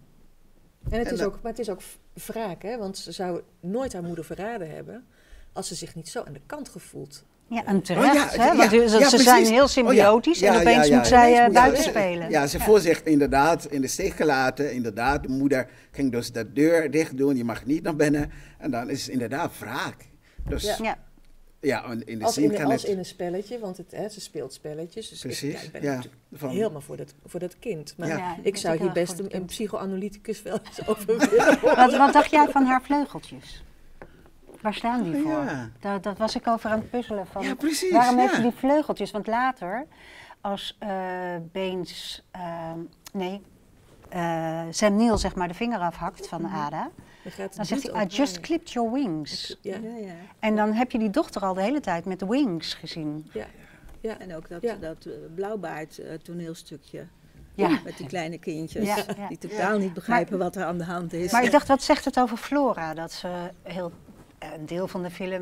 [SPEAKER 2] En het
[SPEAKER 3] En
[SPEAKER 2] is
[SPEAKER 3] dat-
[SPEAKER 2] ook, maar het is ook wraak, hè? Want ze zou nooit haar moeder verraden hebben als ze zich niet zo aan de kant gevoeld.
[SPEAKER 1] Ja, en terecht,
[SPEAKER 3] Oh ja,
[SPEAKER 1] hè?
[SPEAKER 3] ja,
[SPEAKER 1] Want
[SPEAKER 3] ja,
[SPEAKER 1] ze
[SPEAKER 3] precies.
[SPEAKER 1] zijn heel
[SPEAKER 3] Oh ja,
[SPEAKER 1] symbiotisch
[SPEAKER 3] ja,
[SPEAKER 1] en opeens
[SPEAKER 3] ja, ja.
[SPEAKER 1] moet zij
[SPEAKER 2] Ineens
[SPEAKER 1] uh,
[SPEAKER 2] moet-
[SPEAKER 1] buiten
[SPEAKER 3] ze-
[SPEAKER 1] spelen.
[SPEAKER 3] Ja, ze voelt zich inderdaad in de steek gelaten. Inderdaad, de moeder ging dus de deur dicht doen. Je mag niet naar binnen. En dan is het inderdaad wraak. Dus
[SPEAKER 2] Ja.
[SPEAKER 3] ja,
[SPEAKER 1] Ja.
[SPEAKER 3] in, in de
[SPEAKER 2] Als,
[SPEAKER 3] zin
[SPEAKER 2] in,
[SPEAKER 3] kan
[SPEAKER 2] als
[SPEAKER 3] het...
[SPEAKER 2] in een spelletje, want het, hè, ze speelt spelletjes. Dus
[SPEAKER 3] Precies,
[SPEAKER 2] ik, ja, ik ben
[SPEAKER 3] ja.
[SPEAKER 2] natuurlijk
[SPEAKER 3] Van,
[SPEAKER 2] helemaal voor dat, voor dat kind. Maar
[SPEAKER 3] Ja.
[SPEAKER 1] Ja,
[SPEAKER 2] ik
[SPEAKER 1] dat
[SPEAKER 2] zou
[SPEAKER 1] is
[SPEAKER 2] hier
[SPEAKER 1] heel erg
[SPEAKER 2] best
[SPEAKER 1] voor
[SPEAKER 2] een,
[SPEAKER 1] het
[SPEAKER 2] een
[SPEAKER 1] kind.
[SPEAKER 2] psychoanalyticus wel eens over willen horen.
[SPEAKER 1] Wat, wat dacht jij van haar vleugeltjes? Waar staan die
[SPEAKER 3] Oh,
[SPEAKER 1] voor?
[SPEAKER 3] ja.
[SPEAKER 1] Daar, dat was ik over aan het puzzelen. Van,
[SPEAKER 3] Ja, precies,
[SPEAKER 1] waarom
[SPEAKER 3] ja.
[SPEAKER 1] heeft ze die vleugeltjes? Want later, als uh, Beens, uh, nee, uh, Sam Neill zeg maar de vinger afhakt van
[SPEAKER 2] Mhm.
[SPEAKER 1] Ada,
[SPEAKER 2] Dan, gaat het
[SPEAKER 1] dan zegt
[SPEAKER 2] bloed
[SPEAKER 1] hij, I
[SPEAKER 2] op
[SPEAKER 1] just
[SPEAKER 2] haar.
[SPEAKER 1] clipped your wings.
[SPEAKER 2] Ja,
[SPEAKER 4] Ja, ja.
[SPEAKER 1] En dan heb je die dochter al de hele tijd met de wings gezien.
[SPEAKER 2] ja, ja.
[SPEAKER 4] En ook dat,
[SPEAKER 2] Ja.
[SPEAKER 4] dat uh, blauwbaard uh, toneelstukje.
[SPEAKER 1] Ja.
[SPEAKER 4] Met die kleine kindjes.
[SPEAKER 1] Ja, ja.
[SPEAKER 4] Die totaal niet begrijpen wat er aan de hand is.
[SPEAKER 1] Maar ik dacht, wat zegt het over Flora? Dat ze heel, uh, een deel van de film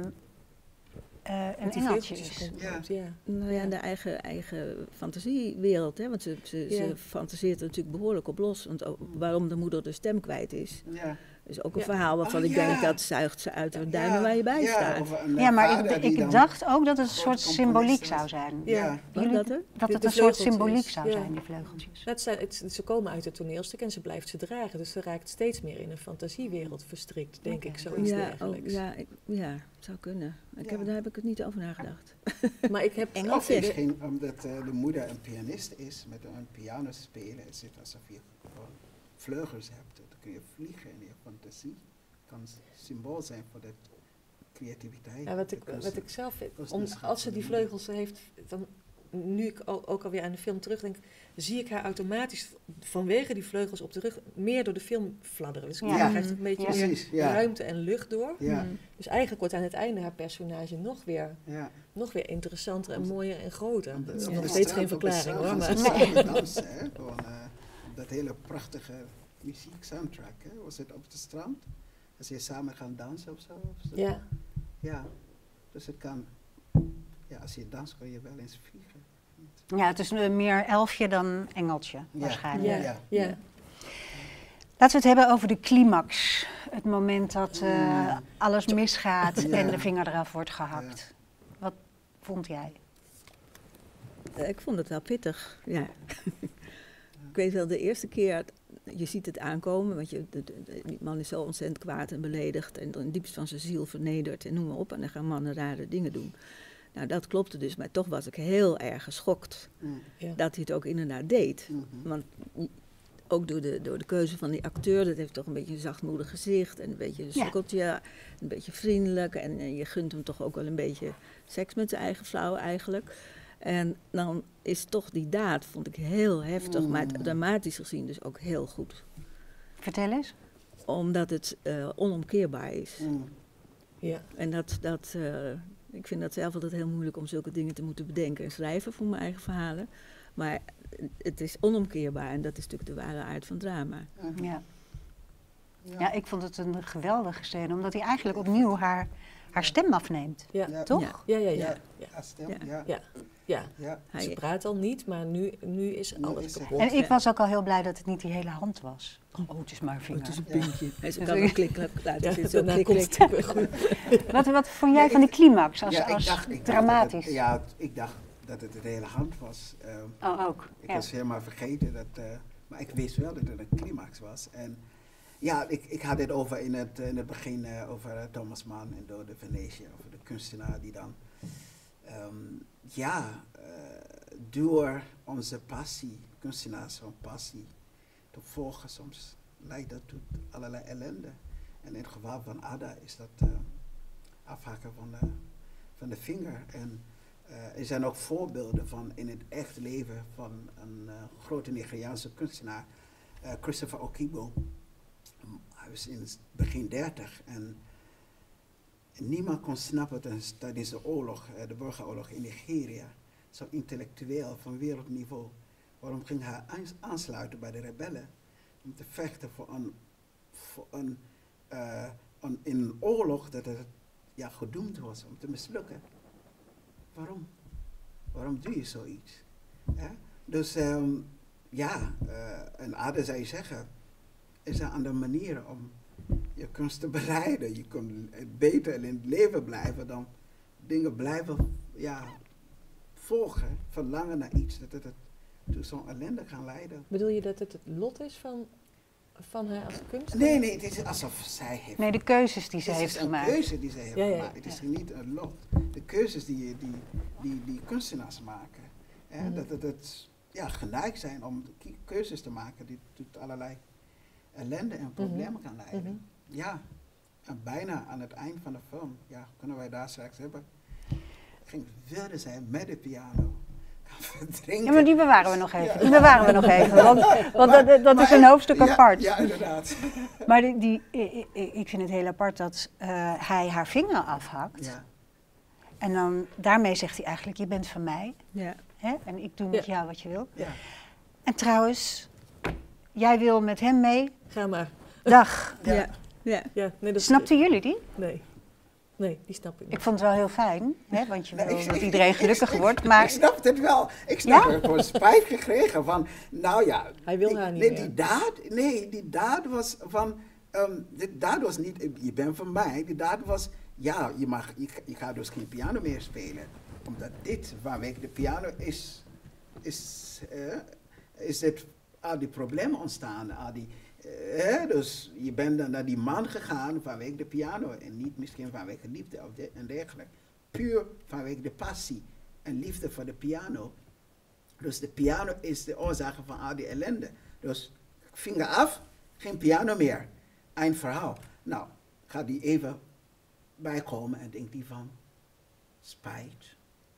[SPEAKER 1] uh, een
[SPEAKER 2] Die
[SPEAKER 1] engeltje
[SPEAKER 2] vleugeltjes
[SPEAKER 1] is.
[SPEAKER 2] komt
[SPEAKER 3] Ja.
[SPEAKER 2] uit, ja.
[SPEAKER 4] Nou ja, in de eigen, eigen fantasiewereld. Hè? Want ze, ze,
[SPEAKER 2] Ja.
[SPEAKER 4] ze fantaseert er natuurlijk behoorlijk op los. Want ook waarom de moeder de stem kwijt is,
[SPEAKER 3] Ja.
[SPEAKER 4] is ook een
[SPEAKER 2] Ja.
[SPEAKER 4] verhaal waarvan
[SPEAKER 3] Oh,
[SPEAKER 4] ik
[SPEAKER 3] ja.
[SPEAKER 4] denk dat zuigt ze uit haar duimen
[SPEAKER 3] Ja,
[SPEAKER 4] waar je bij
[SPEAKER 3] ja,
[SPEAKER 4] staat.
[SPEAKER 3] of een
[SPEAKER 1] Ja, maar
[SPEAKER 3] vader
[SPEAKER 1] ik,
[SPEAKER 3] die
[SPEAKER 1] ik
[SPEAKER 3] dan
[SPEAKER 1] dacht ook dat het een
[SPEAKER 3] grote
[SPEAKER 1] soort symboliek
[SPEAKER 3] componist
[SPEAKER 1] zou
[SPEAKER 3] is.
[SPEAKER 1] zijn.
[SPEAKER 3] Ja.
[SPEAKER 4] Wat
[SPEAKER 1] Jullie-
[SPEAKER 4] dat er?
[SPEAKER 1] Dat
[SPEAKER 2] De-
[SPEAKER 1] het
[SPEAKER 2] de
[SPEAKER 1] een soort
[SPEAKER 2] vleugeltjes,
[SPEAKER 1] symboliek zou
[SPEAKER 2] ja.
[SPEAKER 1] zijn, die vleugeltjes.
[SPEAKER 2] Dat zijn, het, ze komen uit het toneelstuk en ze blijft ze dragen. Dus ze raakt steeds meer in een fantasiewereld verstrikt, denk
[SPEAKER 1] Oké.
[SPEAKER 2] ik, zoiets
[SPEAKER 4] Ja, oh,
[SPEAKER 2] dergelijks.
[SPEAKER 4] ja, ik, ja, het zou kunnen. Ik heb,
[SPEAKER 3] Ja.
[SPEAKER 4] daar heb ik het niet over nagedaad.
[SPEAKER 2] Maar ik heb...
[SPEAKER 4] Engels
[SPEAKER 3] Of
[SPEAKER 4] is.
[SPEAKER 3] misschien omdat uh, de moeder een pianist is, met een piano spelen, het zit alsof je gewoon vleugels hebt. Dan kun je vliegen in je fantasie. Kan s- symbool zijn voor de creativiteit.
[SPEAKER 2] Ja, wat,
[SPEAKER 3] de
[SPEAKER 2] ik,
[SPEAKER 3] kunst-
[SPEAKER 2] wat ik zelf vind, om,
[SPEAKER 3] kunstenaarschap
[SPEAKER 2] als ze
[SPEAKER 3] van
[SPEAKER 2] die
[SPEAKER 3] de moeder.
[SPEAKER 2] vleugels heeft, dan, nu ik al, ook alweer aan de film terugdenk, zie ik haar automatisch vanwege die vleugels op de rug meer door de film fladderen. Dus
[SPEAKER 1] Ja.
[SPEAKER 2] je krijgt een beetje
[SPEAKER 1] Ja.
[SPEAKER 3] Precies, ja.
[SPEAKER 2] ruimte en lucht door.
[SPEAKER 3] Ja,
[SPEAKER 4] Mm.
[SPEAKER 2] Dus eigenlijk wordt aan het einde haar personage nog weer,
[SPEAKER 3] ja.
[SPEAKER 2] nog weer interessanter en mooier en groter.
[SPEAKER 3] Omdat
[SPEAKER 2] Dat is
[SPEAKER 3] ze
[SPEAKER 2] nog
[SPEAKER 3] op de
[SPEAKER 2] steeds
[SPEAKER 3] straat-
[SPEAKER 2] geen
[SPEAKER 3] op de
[SPEAKER 2] verklaring
[SPEAKER 3] straat
[SPEAKER 2] hoor.
[SPEAKER 3] gaan
[SPEAKER 2] Maar
[SPEAKER 3] ze samen dansen, hè? Gewoon, uh, dat hele prachtige muziek soundtrack, hè? Was het op het strand? Als je samen gaan dansen of zo? Of zo?
[SPEAKER 2] ja.
[SPEAKER 3] Ja, dus het kan, ja, als je danst kan je wel eens vliegen.
[SPEAKER 1] Ja, het is uh, meer elfje dan engeltje,
[SPEAKER 3] Ja.
[SPEAKER 1] waarschijnlijk.
[SPEAKER 2] Ja.
[SPEAKER 3] Ja.
[SPEAKER 2] Ja.
[SPEAKER 1] Laten we het hebben over de climax. Het moment dat uh, alles misgaat
[SPEAKER 3] Ja.
[SPEAKER 1] en de vinger eraf wordt gehakt. Wat vond jij?
[SPEAKER 4] Uh, ik vond het wel pittig, ja. Ik weet wel, de eerste keer, je ziet het aankomen, want je, de, de, de, die man is zo ontzettend kwaad en beledigd en in diepst van zijn ziel vernederd en noem maar op. En dan gaan mannen rare dingen doen. Nou, dat klopte dus, maar toch was ik heel erg geschokt
[SPEAKER 3] Mm.
[SPEAKER 2] Ja.
[SPEAKER 4] dat hij het ook inderdaad deed.
[SPEAKER 3] Mhm.
[SPEAKER 4] Want ook door de, door de keuze van die acteur, dat heeft toch een beetje een zachtmoedig gezicht en een beetje een
[SPEAKER 1] Ja.
[SPEAKER 4] sukkeltje, een beetje vriendelijk. En, en je gunt hem toch ook wel een beetje seks met zijn eigen vrouw eigenlijk. En dan is toch die daad, vond ik heel heftig,
[SPEAKER 3] Mm.
[SPEAKER 4] maar dramatisch gezien dus ook heel goed.
[SPEAKER 1] Vertel eens.
[SPEAKER 4] Omdat het uh, onomkeerbaar is.
[SPEAKER 3] Mm.
[SPEAKER 2] Ja.
[SPEAKER 4] En dat, dat, uh, ik vind dat zelf altijd heel moeilijk om zulke dingen te moeten bedenken en schrijven voor mijn eigen verhalen. Maar het is onomkeerbaar en dat is natuurlijk de ware aard van drama.
[SPEAKER 3] Mhm.
[SPEAKER 1] Ja.
[SPEAKER 3] Ja.
[SPEAKER 1] ja, ik vond het een geweldige scène, omdat hij eigenlijk opnieuw haar, haar stem afneemt.
[SPEAKER 2] Ja.
[SPEAKER 3] Ja.
[SPEAKER 1] Toch?
[SPEAKER 2] Ja, ja, ja.
[SPEAKER 3] Ja.
[SPEAKER 2] ja.
[SPEAKER 3] Ja, stem,
[SPEAKER 4] Ja.
[SPEAKER 3] ja.
[SPEAKER 2] Ja. ja.
[SPEAKER 3] Ja.
[SPEAKER 4] Hij-
[SPEAKER 2] Ze praat al niet, maar nu, nu is
[SPEAKER 3] Nu
[SPEAKER 2] alles
[SPEAKER 3] is ze-
[SPEAKER 2] kapot.
[SPEAKER 1] En ik
[SPEAKER 2] Ja.
[SPEAKER 1] was ook al heel blij dat het niet die hele hand was. Oh, het is maar een vinger.
[SPEAKER 4] Het is een
[SPEAKER 3] Ja.
[SPEAKER 4] puntje. Hij
[SPEAKER 1] Dus
[SPEAKER 4] kan
[SPEAKER 1] ik-
[SPEAKER 4] een klik laten
[SPEAKER 2] Ja,
[SPEAKER 4] zitten. Zo
[SPEAKER 2] daarna
[SPEAKER 4] klik,
[SPEAKER 2] komt
[SPEAKER 4] klik.
[SPEAKER 2] het weer goed.
[SPEAKER 1] Wat, wat vond jij
[SPEAKER 3] Ja,
[SPEAKER 1] van de
[SPEAKER 3] ik-
[SPEAKER 1] climax als,
[SPEAKER 3] Ja, ik
[SPEAKER 1] als
[SPEAKER 3] dacht, ik dacht
[SPEAKER 1] dramatisch?
[SPEAKER 3] dat het- ja, ik dacht dat het de hele hand was. Ehm,
[SPEAKER 1] Oh, ook.
[SPEAKER 3] Ik
[SPEAKER 1] Ja.
[SPEAKER 3] was helemaal vergeten dat, uh, maar ik wist wel dat het een climax was. En ja, ik, ik had het over in het, in het begin uh, over uh, Thomas Mann en Dode Venetië, over de kunstenaar die dan, um, ja, uh, door onze passie, kunstenaars van passie, te volgen soms, leidt dat tot allerlei ellende. En in het geval van Ada is dat uh, afhakken van de, van de vinger. En Uh, er zijn ook voorbeelden van in het echt leven van een uh, grote Nigeriaanse kunstenaar, uh, Christopher Okibo. Um, hij was in het begin dertig en niemand kon snappen dat tijdens de oorlog, uh, de burgeroorlog in Nigeria, zo intellectueel van wereldniveau, waarom ging hij aans aansluiten bij de rebellen om te vechten voor een, voor een, uh, een in een oorlog dat het ja, gedoemd was om te mislukken. Waarom? Waarom doe je zoiets? Ja? Dus um, ja, uh, en Ada zou je zeggen, er zijn andere manieren om je kunst te bereiden. Je kunt beter in het leven blijven dan dingen blijven ja, volgen, verlangen naar iets, dat het, het tot zo'n ellende kan leiden.
[SPEAKER 2] Bedoel je dat het het lot is van, van haar als kunstenaar?
[SPEAKER 3] Nee, nee, het is alsof zij heeft.
[SPEAKER 1] Nee, de keuzes die ze
[SPEAKER 3] Het
[SPEAKER 1] heeft
[SPEAKER 3] is een
[SPEAKER 1] gemaakt.
[SPEAKER 3] keuze die ze heeft
[SPEAKER 2] Ja, ja,
[SPEAKER 3] gemaakt. Het is
[SPEAKER 1] ja.
[SPEAKER 3] niet een lot. De keuzes die, die, die, die kunstenaars maken. Hè,
[SPEAKER 2] Mhm.
[SPEAKER 3] Dat het, het ja, geneigd zijn om ki- keuzes te maken die tot allerlei ellende en problemen kan leiden.
[SPEAKER 2] Mhm.
[SPEAKER 3] Ja, en bijna aan het eind van de film, ja, kunnen wij daar straks hebben, ging, wilde zij met de piano gaan verdrinken.
[SPEAKER 1] Ja, maar die bewaren we nog even.
[SPEAKER 3] Ja.
[SPEAKER 1] Die bewaren we nog even, want, want
[SPEAKER 3] Maar-
[SPEAKER 1] dat, dat
[SPEAKER 3] maar
[SPEAKER 1] is een
[SPEAKER 3] ik-
[SPEAKER 1] hoofdstuk
[SPEAKER 3] ja,
[SPEAKER 1] apart.
[SPEAKER 3] Ja, inderdaad.
[SPEAKER 1] Maar die, die, i- i- ik vind het heel apart dat uh, hij haar vinger afhakt.
[SPEAKER 3] Ja.
[SPEAKER 1] En dan, daarmee zegt hij eigenlijk, je bent van mij.
[SPEAKER 4] Ja.
[SPEAKER 1] Hè? En ik doe met
[SPEAKER 2] Ja.
[SPEAKER 1] jou wat je wil.
[SPEAKER 3] Ja.
[SPEAKER 1] En trouwens, jij wil met hem mee.
[SPEAKER 2] Ga maar.
[SPEAKER 1] Dag.
[SPEAKER 3] Ja.
[SPEAKER 4] Ja. Ja.
[SPEAKER 2] Ja, nee, dat
[SPEAKER 1] Snapten jullie die?
[SPEAKER 2] Nee. Nee, die snap ik niet.
[SPEAKER 1] Ik vond het wel heel fijn, hè? Want je
[SPEAKER 3] Nee,
[SPEAKER 1] wil
[SPEAKER 3] ik-
[SPEAKER 1] dat
[SPEAKER 3] ik-
[SPEAKER 1] iedereen
[SPEAKER 3] ik-
[SPEAKER 1] gelukkig
[SPEAKER 3] ik-
[SPEAKER 1] wordt.
[SPEAKER 3] Ik
[SPEAKER 1] Maar
[SPEAKER 3] snap het wel. Ik snap
[SPEAKER 1] Ja?
[SPEAKER 3] het gewoon spijt gekregen van, nou ja.
[SPEAKER 2] Hij wil
[SPEAKER 3] die,
[SPEAKER 2] haar niet
[SPEAKER 3] nee,
[SPEAKER 2] meer.
[SPEAKER 3] Die daad, nee, die daad was van, um, die daad was niet, je bent van mij. Die daad was, ja, je, mag, je, je gaat dus geen piano meer spelen. Omdat dit, vanwege de piano is, is, uh, is dit, al die problemen ontstaan. Al die, uh, dus je bent dan naar die man gegaan vanwege de piano. En niet misschien vanwege liefde of de, en dergelijke. Puur vanwege de passie en liefde voor de piano. Dus de piano is de oorzaak van al die ellende. Dus vinger af, geen piano meer. Eind verhaal. Nou, gaat die even bijkomen en denkt die van, spijt.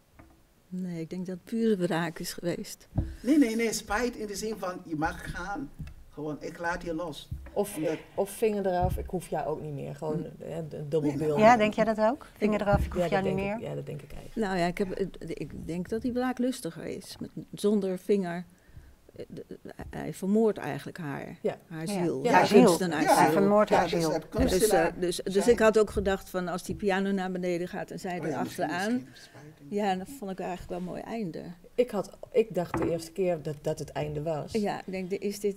[SPEAKER 4] Nee, ik denk dat het pure wraak is geweest.
[SPEAKER 3] Nee, nee, nee, spijt in de zin van, je mag gaan. Gewoon, ik laat je los.
[SPEAKER 2] Of,
[SPEAKER 3] Omdat-
[SPEAKER 2] of vinger eraf, ik hoef jou ook niet meer. Gewoon eh, een dubbelbeeld.
[SPEAKER 1] ja, denk jij dat ook? Vinger eraf, ik hoef
[SPEAKER 2] Ja,
[SPEAKER 1] jou
[SPEAKER 2] dat
[SPEAKER 1] niet
[SPEAKER 2] denk
[SPEAKER 1] meer.
[SPEAKER 2] ik, ja, dat denk ik eigenlijk.
[SPEAKER 4] Nou ja, ik, heb, ik denk dat hij wraaklustiger is. Met, zonder vinger. eh, de- Hij vermoordt eigenlijk haar.
[SPEAKER 2] Ja.
[SPEAKER 4] Haar
[SPEAKER 1] Ja.
[SPEAKER 4] ziel.
[SPEAKER 2] Ja,
[SPEAKER 4] haar
[SPEAKER 1] haar ziel.
[SPEAKER 4] kunstenaarsziel.
[SPEAKER 1] Hij vermoordt haar
[SPEAKER 3] dus
[SPEAKER 1] ziel.
[SPEAKER 3] dat
[SPEAKER 4] Dus, eh,
[SPEAKER 3] kunstenaar
[SPEAKER 4] dus, dus
[SPEAKER 3] zijn-
[SPEAKER 4] ik had ook gedacht van als die piano naar beneden gaat en zij
[SPEAKER 3] Oh ja, misschien-
[SPEAKER 4] erachteraan.
[SPEAKER 3] misschien spijt hem.
[SPEAKER 4] Ja, dat vond ik eigenlijk wel een mooi einde.
[SPEAKER 2] Ik, had, ik dacht de eerste keer dat dat het einde was.
[SPEAKER 4] Ja, ik denk, de- is dit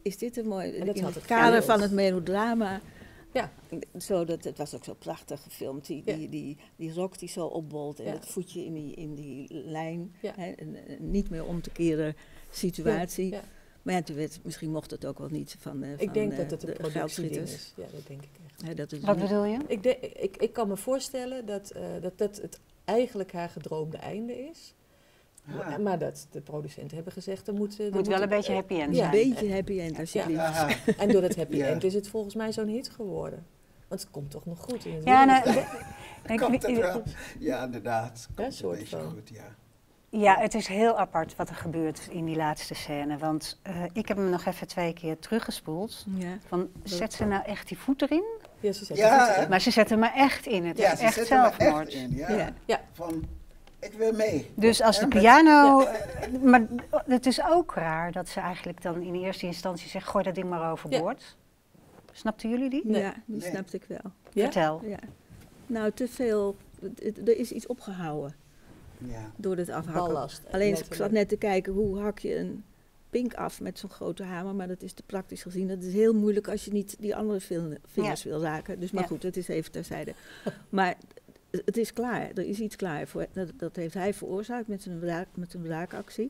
[SPEAKER 4] is dit een mooi,
[SPEAKER 2] En dat
[SPEAKER 4] in
[SPEAKER 2] had
[SPEAKER 4] het
[SPEAKER 2] het
[SPEAKER 4] kader
[SPEAKER 2] gewild.
[SPEAKER 4] van het melodrama.
[SPEAKER 2] Ja.
[SPEAKER 4] Zo dat, het was ook zo prachtig gefilmd, die,
[SPEAKER 2] Ja.
[SPEAKER 4] die, die, die rok die zo opbolt en
[SPEAKER 2] Ja.
[SPEAKER 4] het voetje in die, in die lijn.
[SPEAKER 2] Ja.
[SPEAKER 4] Hè, een, een niet meer om te keren situatie.
[SPEAKER 2] Ja, ja.
[SPEAKER 4] Maar ja, toen werd, misschien mocht het ook wel niet van, uh,
[SPEAKER 2] Ik
[SPEAKER 4] van
[SPEAKER 2] denk
[SPEAKER 4] uh,
[SPEAKER 2] dat het een
[SPEAKER 4] de
[SPEAKER 2] productieding
[SPEAKER 4] geldschieters.
[SPEAKER 2] is. Ja, dat denk ik echt.
[SPEAKER 4] Hè, dat het
[SPEAKER 1] Wat
[SPEAKER 4] niet-
[SPEAKER 1] bedoel je?
[SPEAKER 2] Ik, denk, ik, ik kan me voorstellen dat, uh, dat dat het eigenlijk haar gedroomde einde is.
[SPEAKER 3] Ja.
[SPEAKER 2] Maar, maar dat de producenten hebben gezegd, er moet... er
[SPEAKER 1] Moet wel een
[SPEAKER 2] moet-
[SPEAKER 1] beetje happy end
[SPEAKER 2] Ja.
[SPEAKER 4] Een
[SPEAKER 1] zijn.
[SPEAKER 4] beetje happy end, alsjeblieft.
[SPEAKER 3] Ja.
[SPEAKER 2] En door dat happy
[SPEAKER 3] Ja.
[SPEAKER 2] end is het volgens mij zo'n hit geworden. Want het komt toch nog goed in het
[SPEAKER 1] Ja,
[SPEAKER 2] wereld.
[SPEAKER 1] nou, ik-
[SPEAKER 3] Komt het
[SPEAKER 1] ik-
[SPEAKER 3] wel? Ja, inderdaad. Komt een
[SPEAKER 2] soort
[SPEAKER 3] beetje
[SPEAKER 2] van.
[SPEAKER 3] goed, ja.
[SPEAKER 1] Ja, het is heel apart wat er gebeurt in die laatste scène. Want uh, ik heb hem nog even twee keer teruggespoeld.
[SPEAKER 4] Ja.
[SPEAKER 1] Van, zet ze nou echt die voet erin?
[SPEAKER 2] Ja, ze zet
[SPEAKER 3] Ja,
[SPEAKER 2] het goed in.
[SPEAKER 1] Maar ze zet hem maar echt in. Het
[SPEAKER 3] Ja,
[SPEAKER 1] is
[SPEAKER 3] ze
[SPEAKER 1] echt
[SPEAKER 3] zetten me
[SPEAKER 1] zelfmoord.
[SPEAKER 3] echt in, ja.
[SPEAKER 4] Ja.
[SPEAKER 2] Ja.
[SPEAKER 3] Van, ik wil mee.
[SPEAKER 1] Dus als de
[SPEAKER 3] Ja, met-
[SPEAKER 1] piano... uh, Maar het is ook raar dat ze eigenlijk dan in eerste instantie zegt... gooi dat ding maar overboord. Snapten jullie die?
[SPEAKER 2] Nee.
[SPEAKER 4] Ja, die
[SPEAKER 3] Nee.
[SPEAKER 4] snapte ik wel.
[SPEAKER 2] Ja?
[SPEAKER 1] Vertel.
[SPEAKER 4] Ja. Nou, te veel. het- het- Er is iets opgehouden
[SPEAKER 3] Ja.
[SPEAKER 4] door het afhakken.
[SPEAKER 2] Ballast.
[SPEAKER 4] Alleen, ik
[SPEAKER 2] Letterlijk.
[SPEAKER 4] zat net te kijken, hoe hak je een pink af met zo'n grote hamer, maar dat is te praktisch gezien. Dat is heel moeilijk als je niet die andere vin- vingers wil raken. Dus maar
[SPEAKER 1] Ja.
[SPEAKER 4] goed, dat is even terzijde. Maar het is klaar, er is iets klaar. Voor, dat, dat heeft hij veroorzaakt met zijn, wraak, met zijn wraakactie.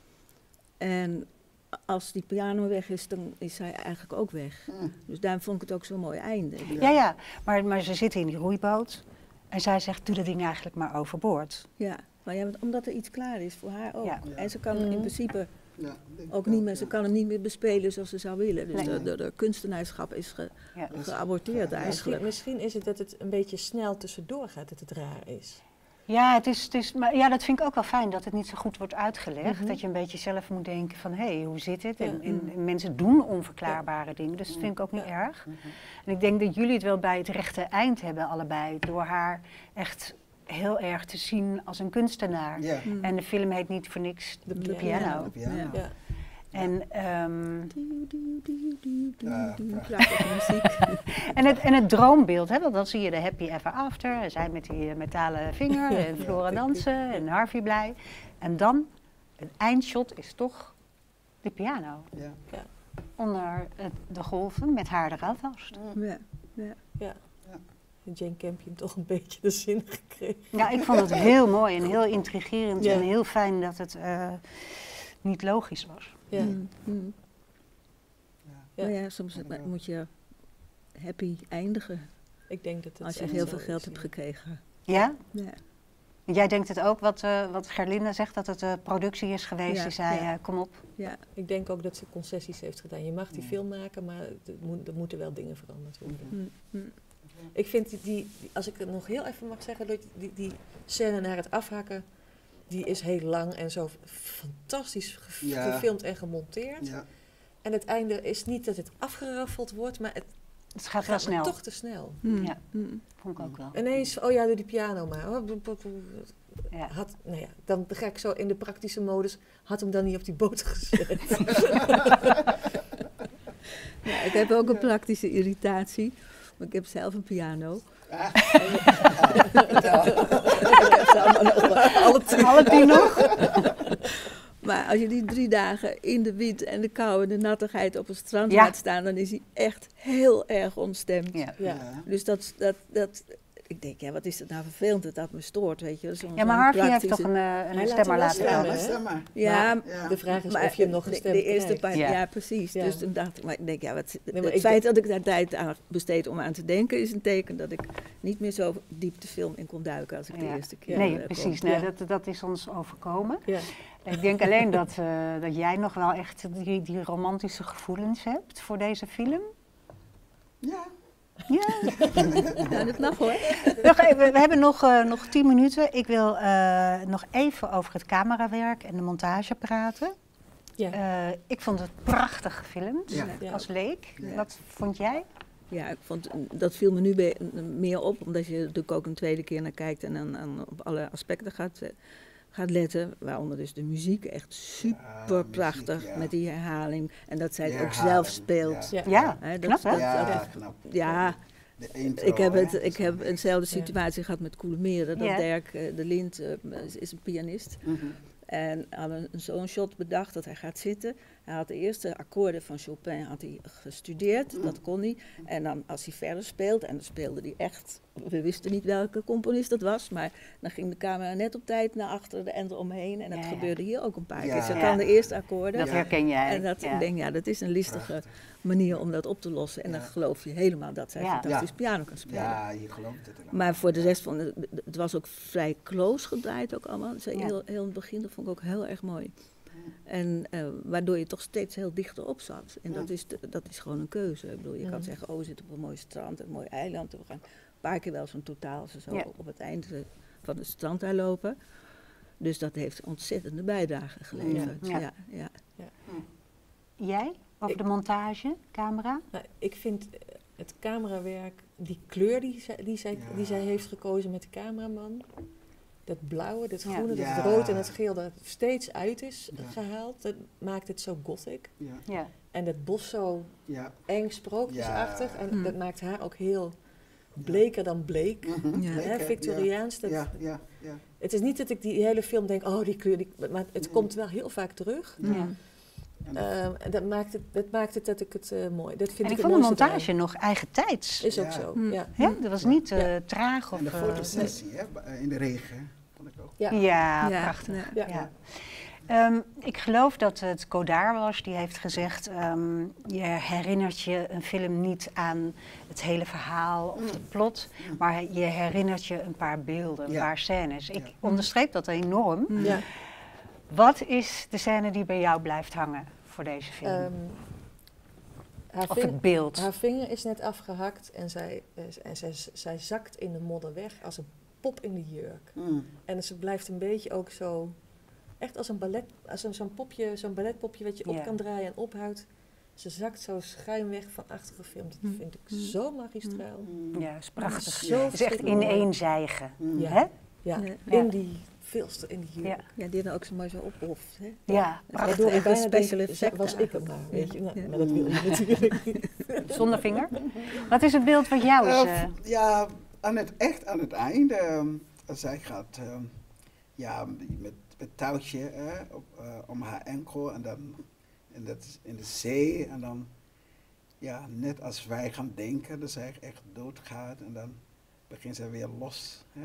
[SPEAKER 4] En als die piano weg is, dan is hij eigenlijk ook weg.
[SPEAKER 3] Hm.
[SPEAKER 4] Dus daarom vond ik het ook zo'n mooi einde.
[SPEAKER 1] Ja, ja. Maar, maar ze zitten in die roeiboot. En zij zegt, doe dat ding eigenlijk maar overboord.
[SPEAKER 4] Ja, maar ja, want omdat er iets klaar is voor haar ook.
[SPEAKER 1] Ja.
[SPEAKER 3] Ja.
[SPEAKER 4] En ze kan
[SPEAKER 2] Mhm.
[SPEAKER 4] in principe
[SPEAKER 3] Ja, denk
[SPEAKER 4] ook
[SPEAKER 3] ik
[SPEAKER 4] niet meer, ze
[SPEAKER 3] ja.
[SPEAKER 4] kan hem niet meer bespelen zoals ze zou willen. Dus
[SPEAKER 1] Nee.
[SPEAKER 4] de, de, de kunstenaarschap is ge,
[SPEAKER 1] Ja.
[SPEAKER 4] geaborteerd
[SPEAKER 3] Ja,
[SPEAKER 2] Misschien,
[SPEAKER 4] eigenlijk.
[SPEAKER 2] misschien is het dat het een beetje snel tussendoor gaat, dat het raar is.
[SPEAKER 1] Ja, het is, het is, maar ja, dat vind ik ook wel fijn dat het niet zo goed wordt uitgelegd.
[SPEAKER 2] Mhm.
[SPEAKER 1] Dat je een beetje zelf moet denken van, hé, hey, hoe zit het?
[SPEAKER 2] Ja.
[SPEAKER 1] En, en, en mensen doen onverklaarbare dingen, dus dat vind ik ook niet
[SPEAKER 2] Ja.
[SPEAKER 1] erg. En ik denk dat jullie het wel bij het rechte eind hebben, allebei. Door haar echt heel erg te zien als een kunstenaar.
[SPEAKER 3] Ja.
[SPEAKER 4] Mm.
[SPEAKER 1] En de film heet niet voor niks
[SPEAKER 2] De
[SPEAKER 1] De
[SPEAKER 2] piano.
[SPEAKER 1] Piano.
[SPEAKER 3] De piano.
[SPEAKER 4] Ja.
[SPEAKER 2] Ja.
[SPEAKER 1] En, ehm,
[SPEAKER 4] Dieuw, dieuw, dieuw, dieuw, dieuw,
[SPEAKER 3] Ja,
[SPEAKER 4] dieuw.
[SPEAKER 3] prachtig.
[SPEAKER 4] Prachtige muziek.
[SPEAKER 1] en, het, en het droombeeld, hè, want dan zie je de happy ever after. En zij met die eh, metalen vinger en Flora dansen en Harvey blij. En dan, het eindshot is toch de piano.
[SPEAKER 3] Ja.
[SPEAKER 1] Onder het, de golven met haar eraan vast.
[SPEAKER 4] Ja, ja.
[SPEAKER 2] Ja. En Jane Campion toch een beetje de zin gekregen.
[SPEAKER 1] Ja, ik vond het heel mooi en heel intrigerend
[SPEAKER 2] Ja.
[SPEAKER 1] en heel fijn dat het eh, niet logisch was.
[SPEAKER 2] Ja.
[SPEAKER 4] Mm, mm.
[SPEAKER 2] Ja.
[SPEAKER 4] Maar ja, soms
[SPEAKER 3] Ja.
[SPEAKER 4] moet je happy eindigen
[SPEAKER 2] Ik denk dat het
[SPEAKER 4] als je
[SPEAKER 2] echt
[SPEAKER 4] heel
[SPEAKER 2] zo
[SPEAKER 4] veel
[SPEAKER 2] is,
[SPEAKER 4] geld
[SPEAKER 2] ja.
[SPEAKER 4] hebt gekregen.
[SPEAKER 1] Ja?
[SPEAKER 4] Ja.
[SPEAKER 1] Jij denkt het ook, wat, uh, wat Gerlinde zegt, dat het uh, productie is geweest.
[SPEAKER 4] Ja,
[SPEAKER 1] Die zei,
[SPEAKER 4] ja.
[SPEAKER 1] uh, kom op.
[SPEAKER 4] Ja.
[SPEAKER 2] Ik denk ook dat ze concessies heeft gedaan. Je mag die
[SPEAKER 3] Ja.
[SPEAKER 2] film maken, maar er, moet, er moeten wel dingen veranderd worden.
[SPEAKER 4] Mm, mm.
[SPEAKER 2] Ik vind die, die, die- als ik het nog heel even mag zeggen, dat die, die scène naar het afhakken, die is heel lang en zo fantastisch ge-
[SPEAKER 3] Ja.
[SPEAKER 2] gefilmd en gemonteerd.
[SPEAKER 3] Ja.
[SPEAKER 2] En het einde is niet dat het afgeraffeld wordt, maar het
[SPEAKER 1] Het gaat wel
[SPEAKER 2] gaat maar
[SPEAKER 1] snel.
[SPEAKER 2] toch te snel.
[SPEAKER 4] Mm,
[SPEAKER 1] Ja.
[SPEAKER 4] mm.
[SPEAKER 1] Vond ik ook wel.
[SPEAKER 2] Ineens, oh ja, doe die piano maar. Oh, boep, boep, boep.
[SPEAKER 1] Ja.
[SPEAKER 2] Had, nou ja, dan ga ik zo in de praktische modus, had hem dan niet op die boot gezet.
[SPEAKER 4] Ja, ik heb ook een praktische irritatie. Maar ik heb zelf een piano.
[SPEAKER 3] Ah.
[SPEAKER 4] Ik heb ze allemaal nog wel.
[SPEAKER 1] Alle tien, alle tien nog?
[SPEAKER 4] Maar als je die drie dagen in de wind en de kou en de nattigheid op het strand
[SPEAKER 1] Ja.
[SPEAKER 4] laat staan, dan is hij echt heel erg ontstemd.
[SPEAKER 1] Ja.
[SPEAKER 2] Ja.
[SPEAKER 3] Ja.
[SPEAKER 4] Dus dat, dat, dat, ik denk, ja, wat is het nou vervelend dat dat me stoort, weet je. Zo'n-
[SPEAKER 1] Ja, maar
[SPEAKER 4] zo'n
[SPEAKER 1] Harvey heeft
[SPEAKER 4] praktische-
[SPEAKER 1] toch een, uh,
[SPEAKER 2] Hij
[SPEAKER 1] een
[SPEAKER 2] laat
[SPEAKER 1] stemmer
[SPEAKER 2] hem wel
[SPEAKER 1] laten
[SPEAKER 2] stemmen,
[SPEAKER 1] houden.
[SPEAKER 2] hè?
[SPEAKER 3] Stem maar.
[SPEAKER 4] Ja,
[SPEAKER 2] Maar
[SPEAKER 3] Ja.
[SPEAKER 2] de vraag is
[SPEAKER 4] maar
[SPEAKER 2] of je hem nog
[SPEAKER 4] de,
[SPEAKER 2] gestemd
[SPEAKER 4] de eerste
[SPEAKER 2] krijgt.
[SPEAKER 4] paar,
[SPEAKER 1] Ja.
[SPEAKER 4] ja. precies.
[SPEAKER 2] Ja.
[SPEAKER 4] Dus toen dacht ik, maar ik denk, ja, wat,
[SPEAKER 2] Nee, maar
[SPEAKER 4] het
[SPEAKER 2] ik
[SPEAKER 4] feit dat ik daar tijd aan besteed om aan te denken, is een teken dat ik niet meer zo diep de film in kon duiken als ik de
[SPEAKER 1] Ja.
[SPEAKER 4] eerste keer
[SPEAKER 1] Nee,
[SPEAKER 4] eh,
[SPEAKER 1] precies.
[SPEAKER 4] kon.
[SPEAKER 1] Nee,
[SPEAKER 2] Ja.
[SPEAKER 1] dat, dat is ons overkomen.
[SPEAKER 2] Ja.
[SPEAKER 1] Ik denk alleen dat, uh, dat jij nog wel echt die, die romantische gevoelens hebt voor deze film.
[SPEAKER 3] Ja.
[SPEAKER 1] Ja.
[SPEAKER 4] Ja, dat mag hoor.
[SPEAKER 1] Nog even, we hebben nog, uh, nog tien minuten. Ik wil uh, nog even over het camerawerk en de montage praten.
[SPEAKER 2] Ja.
[SPEAKER 1] Uh, ik vond het prachtig gefilmd,
[SPEAKER 3] Ja.
[SPEAKER 2] Ja.
[SPEAKER 1] als leek.
[SPEAKER 3] Ja.
[SPEAKER 1] Wat vond jij?
[SPEAKER 4] Ja, ik vond, dat viel me nu be- meer op, omdat je er natuurlijk ook een tweede keer naar kijkt en dan, dan op alle aspecten gaat, eh, gaat letten. Waaronder dus de muziek, echt super
[SPEAKER 3] Ja,
[SPEAKER 4] prachtig
[SPEAKER 3] muziek, ja.
[SPEAKER 4] met die herhaling. En dat zij het
[SPEAKER 3] Die
[SPEAKER 4] ook
[SPEAKER 3] herhaling,
[SPEAKER 4] zelf speelt.
[SPEAKER 2] Ja.
[SPEAKER 1] Ja,
[SPEAKER 4] Hè, dat-
[SPEAKER 1] knap hè?
[SPEAKER 4] dat-
[SPEAKER 3] Ja,
[SPEAKER 4] dat-
[SPEAKER 3] knap.
[SPEAKER 4] Ja,
[SPEAKER 3] De intro,
[SPEAKER 4] ik heb, het,
[SPEAKER 3] hè.
[SPEAKER 4] ik heb eenzelfde
[SPEAKER 2] Ja.
[SPEAKER 4] situatie gehad met Koelemeren. Dat
[SPEAKER 1] Ja.
[SPEAKER 4] Dirk eh, de Lind eh, is, is een pianist.
[SPEAKER 3] Mhm.
[SPEAKER 4] En hadden een- zo'n shot bedacht dat hij gaat zitten. Hij had de eerste akkoorden van Chopin had hij gestudeerd, mm. dat kon hij. En dan als hij verder speelt, en dan speelde hij echt, we wisten niet welke componist dat was, maar dan ging de camera net op tijd naar achteren en eromheen. En dat ja, gebeurde hier ook een paar ja. keer. Ze kan de eerste akkoorden.
[SPEAKER 1] Dat herken jij.
[SPEAKER 4] En dat,
[SPEAKER 1] ja.
[SPEAKER 4] ik denk, ja, dat is een listige manier om dat op te lossen. En ja. dan geloof je helemaal dat zij ja. fantastisch ja. piano kan spelen.
[SPEAKER 3] Ja, je gelooft het helemaal.
[SPEAKER 4] Maar voor de rest van het, het was ook vrij close gedraaid ook allemaal. Dus ja. heel, heel in het begin, dat vond ik ook heel erg mooi. En uh, waardoor je toch steeds heel dichter op zat. En dat is, de, dat is gewoon een keuze. Ik bedoel, je ja. kan zeggen, oh, we zitten op een mooi strand, een mooi eiland. We gaan een paar keer wel zo'n totaal, ze zo ja. op het eind van het strand daar lopen. Dus dat heeft ontzettende bijdrage geleverd. Ja. Ja. Ja. Ja.
[SPEAKER 1] Hm. Jij? Over ik, de montage, camera?
[SPEAKER 2] Nou, ik vind het camerawerk, die kleur die zij, die, zij, ja. die zij heeft gekozen met de cameraman... Dat blauwe, dat groene, ja. dat rood en het geel dat steeds uit is ja. gehaald. Dat maakt het zo gothic. Ja. Ja. En dat bos zo ja. eng sprookjesachtig. Ja. En mm. dat maakt haar ook heel bleker dan bleek. Mm-hmm. Ja. Hè, Victoriaans. Dat, ja. Ja. Ja. Het is niet dat ik die hele film denk, oh die kleur, die, maar het mm. komt wel heel vaak terug. Ja. Uh, dat, maakt het, dat maakt het dat ik het uh, mooi. Dat vind
[SPEAKER 1] en
[SPEAKER 2] ik,
[SPEAKER 1] ik vond de montage eraan. Nog eigen tijds.
[SPEAKER 2] Is ook ja. zo.
[SPEAKER 1] Mm. Ja. Ja, dat was niet uh, ja. traag. Of,
[SPEAKER 3] en de fotosessie uh, hè, in de regen.
[SPEAKER 1] Ja, ja, ja prachtig. Ja. Ja. Ja. Um, ik geloof dat het Godard was die heeft gezegd, um, je herinnert je een film niet aan het hele verhaal of de plot, maar je herinnert je een paar beelden, een ja. paar scènes. Ik ja. onderstreep dat enorm. Ja. Wat is de scène die bij jou blijft hangen voor deze film? Um,
[SPEAKER 2] haar
[SPEAKER 1] of het beeld?
[SPEAKER 2] Haar vinger is net afgehakt en zij, uh, en zij, zij zakt in de modder weg als een pop in de jurk. Mm. En ze blijft een beetje ook zo, echt als een ballet, als een, zo'n popje, zo'n balletpopje wat je op yeah. kan draaien en ophoudt. Ze zakt zo schuin weg van achter gefilmd. Dat vind ik mm. zo magistraal.
[SPEAKER 1] Mm. Ja, is prachtig. Ja. Het is echt ineenzijgen.
[SPEAKER 2] Mm. Ja.
[SPEAKER 1] Hè?
[SPEAKER 2] Ja. Ja, in die filster, in die jurk.
[SPEAKER 4] Ja, ja die dan ook zo mooi zo ophoft. Hè?
[SPEAKER 1] Ja,
[SPEAKER 2] waardoor ik bijna denk, was ik hem maar, weet je. Nou, ja. Maar dat wil je natuurlijk niet.
[SPEAKER 1] Zonder vinger. Wat is het beeld wat jou is? Uh,
[SPEAKER 3] ja, aan het, echt aan het einde, um, als zij gaat uh, ja, met het touwtje uh, op, uh, om haar enkel en dan in, dat, in de zee en dan, ja, net als wij gaan denken dat zij echt doodgaat en dan begint zij weer los, hè?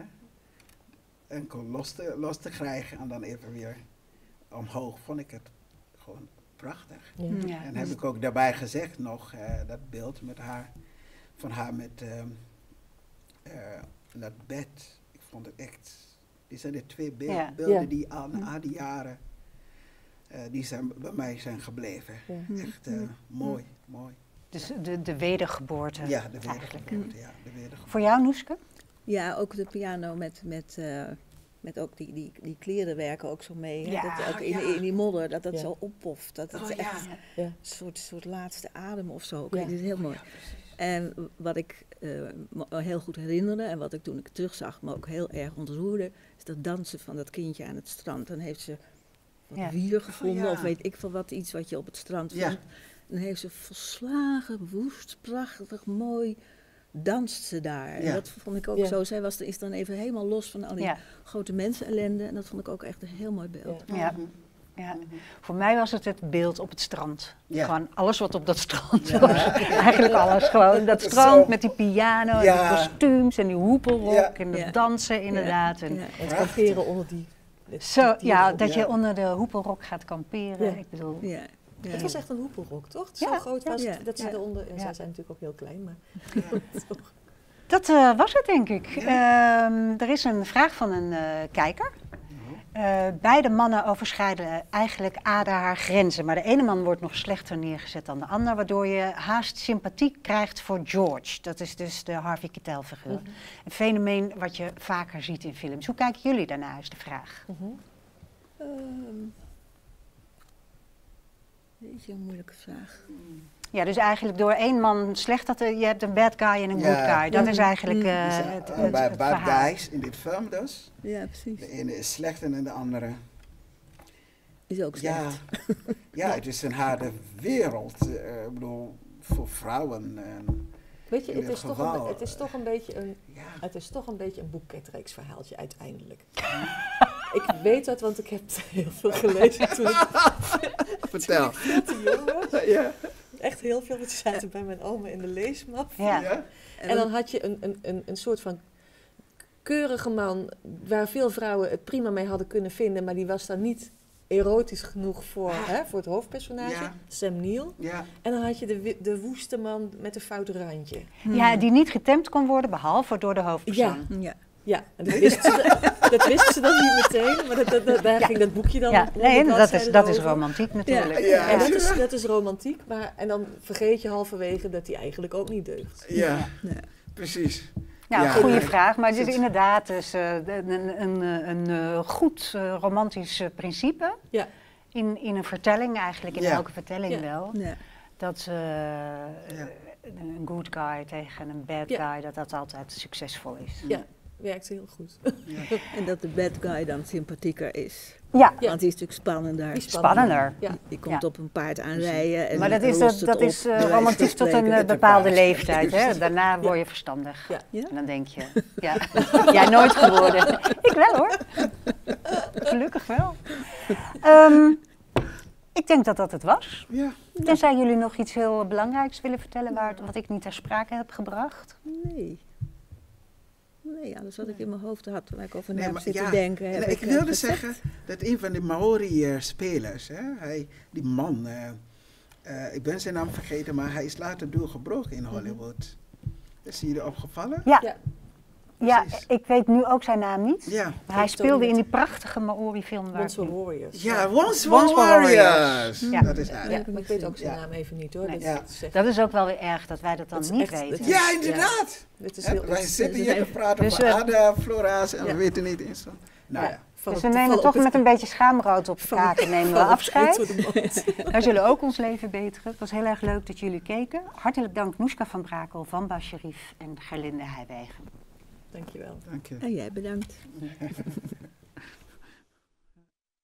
[SPEAKER 3] Enkel los te, los te krijgen en dan even weer omhoog, vond ik het gewoon prachtig. Ja. Ja. En heb ik ook daarbij gezegd nog, uh, dat beeld met haar, van haar met... Um, Uh, dat bed, ik vond het echt, die zijn de twee be- ja. beelden ja. die al na die jaren, uh, die zijn bij mij zijn gebleven. Ja. Echt uh, mooi, ja. mooi.
[SPEAKER 1] Dus de, de wedergeboorte
[SPEAKER 3] Ja, de wedergeboorte, ja, de wedergeboorte.
[SPEAKER 1] Voor jou, Noeske?
[SPEAKER 4] Ja, ook de piano met, met, uh, met ook die, die, die kleren werken ook zo mee.
[SPEAKER 1] Ja.
[SPEAKER 4] Dat ook in, ja. in die modder, dat dat ja. zo oppoft. Dat het
[SPEAKER 1] oh,
[SPEAKER 4] echt
[SPEAKER 1] ja.
[SPEAKER 4] een soort, soort laatste adem of zo. Ja. Dat is heel mooi. Ja, en wat ik uh, me heel goed herinnerde en wat ik toen ik terugzag me ook heel erg ontroerde, is dat dansen van dat kindje aan het strand. Dan heeft ze wat ja. wier gevonden oh, ja. of weet ik veel wat, iets wat je op het strand vindt. Ja. Dan heeft ze volslagen, woest, prachtig, mooi, danst ze daar. Ja. En dat vond ik ook ja. zo. Zij was, is dan even helemaal los van al die ja. grote mensenellende en dat vond ik ook echt een heel mooi beeld.
[SPEAKER 1] Ja. Ja. Ja. Mm-hmm. Voor mij was het het beeld op het strand. Ja. Gewoon alles wat op dat strand ja. was. Eigenlijk alles gewoon. Dat strand zo. Met die piano ja. en die kostuums en die hoepelrok ja. en het ja. dansen inderdaad.
[SPEAKER 2] Ja.
[SPEAKER 1] En
[SPEAKER 2] ja. het kamperen onder die...
[SPEAKER 1] die Zo, die ja, dat ja. je onder de hoepelrok gaat kamperen. Ja. Ik bedoel...
[SPEAKER 2] Ja. Ja. Het was echt een hoepelrok, toch? Zo ja. groot was ja. het, dat ze ja. eronder... En ja. zij zijn natuurlijk ook heel klein, maar... Ja.
[SPEAKER 1] Dat uh, was het, denk ik. Ja. Uh, er is een vraag van een uh, kijker. Uh, beide mannen overschrijden eigenlijk Ada haar grenzen, maar de ene man wordt nog slechter neergezet dan de ander, waardoor je haast sympathie krijgt voor George. Dat is dus de Harvey Keitel figuur. Mm-hmm. Een fenomeen wat je vaker ziet in films. Hoe kijken jullie daarna, is de vraag.
[SPEAKER 4] Mm-hmm. Um, Weet je, een moeilijke vraag.
[SPEAKER 1] Ja, dus eigenlijk door één man slecht, dat je hebt een bad guy en een ja. good guy. Dat mm. is eigenlijk uh,
[SPEAKER 3] ja,
[SPEAKER 1] het, het,
[SPEAKER 3] het, bij
[SPEAKER 1] het
[SPEAKER 3] bad
[SPEAKER 1] verhaal.
[SPEAKER 3] guys in dit film dus.
[SPEAKER 4] Ja, precies.
[SPEAKER 3] De ene is slechter dan de andere.
[SPEAKER 4] Is ook slecht.
[SPEAKER 3] Ja, ja, het is een harde wereld. Uh, ik bedoel, voor vrouwen. En
[SPEAKER 2] weet je, het is, toch een, het is toch een beetje een, ja. het is toch een beetje een boeketreeksverhaaltje uiteindelijk. Ik weet dat, want ik heb heel veel gelezen toen ik,
[SPEAKER 3] Vertel.
[SPEAKER 2] toen ik veel te jong was.
[SPEAKER 3] Ja.
[SPEAKER 2] Echt heel veel, want die zaten bij mijn oma in de leesmap.
[SPEAKER 1] Ja.
[SPEAKER 3] Ja.
[SPEAKER 2] En dan had je een, een, een, een soort van keurige man waar veel vrouwen het prima mee hadden kunnen vinden, maar die was dan niet erotisch genoeg voor, hè, voor het hoofdpersonage,
[SPEAKER 3] Ja.
[SPEAKER 2] Sam Neill.
[SPEAKER 3] Ja.
[SPEAKER 2] En dan had je de, wi- de woeste man met een fout randje.
[SPEAKER 1] Ja, die niet getemd kon worden, behalve door de hoofdpersoon.
[SPEAKER 4] Ja.
[SPEAKER 2] Ja, en dat wisten ze, dat wisten ze dan niet meteen, maar dat, dat, dat- daar
[SPEAKER 1] Ja.
[SPEAKER 2] ging dat boekje dan
[SPEAKER 1] Ja,
[SPEAKER 2] honderd
[SPEAKER 1] nee, dat is,
[SPEAKER 2] bladzijden
[SPEAKER 1] dat is
[SPEAKER 2] over.
[SPEAKER 1] romantiek natuurlijk.
[SPEAKER 3] Ja.
[SPEAKER 2] En dat is, dat is romantiek, maar en dan vergeet je halverwege dat die eigenlijk ook niet deugt.
[SPEAKER 3] Ja.
[SPEAKER 4] Ja.
[SPEAKER 3] Precies.
[SPEAKER 1] Nou,
[SPEAKER 3] Ja,
[SPEAKER 1] goede
[SPEAKER 3] nee.
[SPEAKER 1] vraag, maar het is
[SPEAKER 3] Zit-
[SPEAKER 1] inderdaad dus, eh, een, een, een, een eh, goed eh, romantisch eh, principe
[SPEAKER 2] Ja.
[SPEAKER 1] in, in een vertelling eigenlijk, in
[SPEAKER 3] Ja.
[SPEAKER 1] elke vertelling
[SPEAKER 2] Ja.
[SPEAKER 1] wel.
[SPEAKER 4] Ja.
[SPEAKER 1] Dat eh, een good guy tegen een bad
[SPEAKER 2] Ja.
[SPEAKER 1] guy, dat dat altijd succesvol is.
[SPEAKER 2] Ja, werkt heel goed.
[SPEAKER 4] En dat de bad guy dan sympathieker is.
[SPEAKER 1] Ja,
[SPEAKER 2] Ja.
[SPEAKER 4] Want die is natuurlijk spannender.
[SPEAKER 2] Die is
[SPEAKER 1] spannender.
[SPEAKER 2] Ja.
[SPEAKER 4] Die, die komt
[SPEAKER 1] Ja.
[SPEAKER 4] op een paard aanrijden. En
[SPEAKER 1] Maar dat
[SPEAKER 4] en
[SPEAKER 1] is,
[SPEAKER 4] lost
[SPEAKER 1] dat,
[SPEAKER 4] het
[SPEAKER 1] dat
[SPEAKER 4] op,
[SPEAKER 1] is eh,
[SPEAKER 4] bij wijze
[SPEAKER 1] romantisch
[SPEAKER 4] van
[SPEAKER 1] tot een
[SPEAKER 4] spreken.
[SPEAKER 1] eh, bepaalde
[SPEAKER 3] paard.
[SPEAKER 1] leeftijd. Hè? Daarna word je verstandig.
[SPEAKER 2] Ja.
[SPEAKER 4] Ja?
[SPEAKER 1] En dan denk je, ja, jij nooit geworden. Ik wel hoor. Gelukkig wel. Ehm, ik denk dat dat het was.
[SPEAKER 3] Ja.
[SPEAKER 1] Tenzij jullie nog iets heel belangrijks willen vertellen waar, wat ik niet ter sprake heb gebracht.
[SPEAKER 4] Nee. Nee, alles wat ik in mijn hoofd had, waar ik over na
[SPEAKER 3] Nee,
[SPEAKER 4] heb
[SPEAKER 3] maar
[SPEAKER 4] zitten
[SPEAKER 3] ja,
[SPEAKER 4] denken.
[SPEAKER 3] en
[SPEAKER 4] heb
[SPEAKER 3] ik
[SPEAKER 4] eh,
[SPEAKER 3] wilde
[SPEAKER 4] gezegd.
[SPEAKER 3] zeggen dat een van de Maori-spelers, hè, hij, die man, eh, eh, ik ben zijn naam vergeten, maar hij is later doorgebroken in Hollywood. Is hij jullie opgevallen?
[SPEAKER 1] Ja,
[SPEAKER 2] Ja.
[SPEAKER 1] ja,
[SPEAKER 3] precies.
[SPEAKER 1] ik weet nu ook zijn naam niet.
[SPEAKER 3] Ja.
[SPEAKER 1] Maar hij
[SPEAKER 2] Ik
[SPEAKER 1] speelde
[SPEAKER 2] ook
[SPEAKER 1] in
[SPEAKER 2] niet.
[SPEAKER 1] die prachtige Maori-film. waar
[SPEAKER 2] Once
[SPEAKER 1] ik
[SPEAKER 2] Were
[SPEAKER 1] nu-
[SPEAKER 2] Warriors.
[SPEAKER 3] Ja, Once
[SPEAKER 1] Once
[SPEAKER 3] Were
[SPEAKER 1] Were
[SPEAKER 3] Warriors.
[SPEAKER 1] Ja.
[SPEAKER 3] Dat is
[SPEAKER 2] Ja,
[SPEAKER 3] hij.
[SPEAKER 2] ja, maar ik weet ook zijn
[SPEAKER 3] Ja.
[SPEAKER 2] naam even niet hoor.
[SPEAKER 1] Nee.
[SPEAKER 2] Dat,
[SPEAKER 3] Ja.
[SPEAKER 2] dat is echt-
[SPEAKER 1] Dat is ook wel weer erg dat wij dat dan
[SPEAKER 2] Dat is
[SPEAKER 1] niet
[SPEAKER 2] echt-
[SPEAKER 1] weten.
[SPEAKER 2] dat is-
[SPEAKER 3] Ja, inderdaad.
[SPEAKER 2] dit is
[SPEAKER 3] Hè,
[SPEAKER 2] heel,
[SPEAKER 3] wij
[SPEAKER 2] het-
[SPEAKER 3] zitten
[SPEAKER 4] dus
[SPEAKER 3] hier
[SPEAKER 4] hij-
[SPEAKER 3] te praten
[SPEAKER 1] dus
[SPEAKER 3] over
[SPEAKER 1] we-
[SPEAKER 3] aardaflora's en
[SPEAKER 2] Ja.
[SPEAKER 3] we weten niet eens. Van. Nou
[SPEAKER 1] Ja.
[SPEAKER 3] ja.
[SPEAKER 2] van
[SPEAKER 1] Dus
[SPEAKER 2] het-
[SPEAKER 1] we
[SPEAKER 2] van
[SPEAKER 1] nemen
[SPEAKER 2] op
[SPEAKER 1] toch
[SPEAKER 2] het-
[SPEAKER 1] met een beetje schaamrood op de
[SPEAKER 2] van-
[SPEAKER 1] kaken nemen we
[SPEAKER 2] van op het
[SPEAKER 1] afscheid.
[SPEAKER 2] eind van de mond.
[SPEAKER 1] Wij zullen ook ons leven beteren. Het was heel erg leuk dat jullie keken. Hartelijk dank Noeska van Brakel, Van Bas Sherif en Gerlinde Heijwegen.
[SPEAKER 2] Dankjewel.
[SPEAKER 3] Dank je.
[SPEAKER 4] En jij bedankt.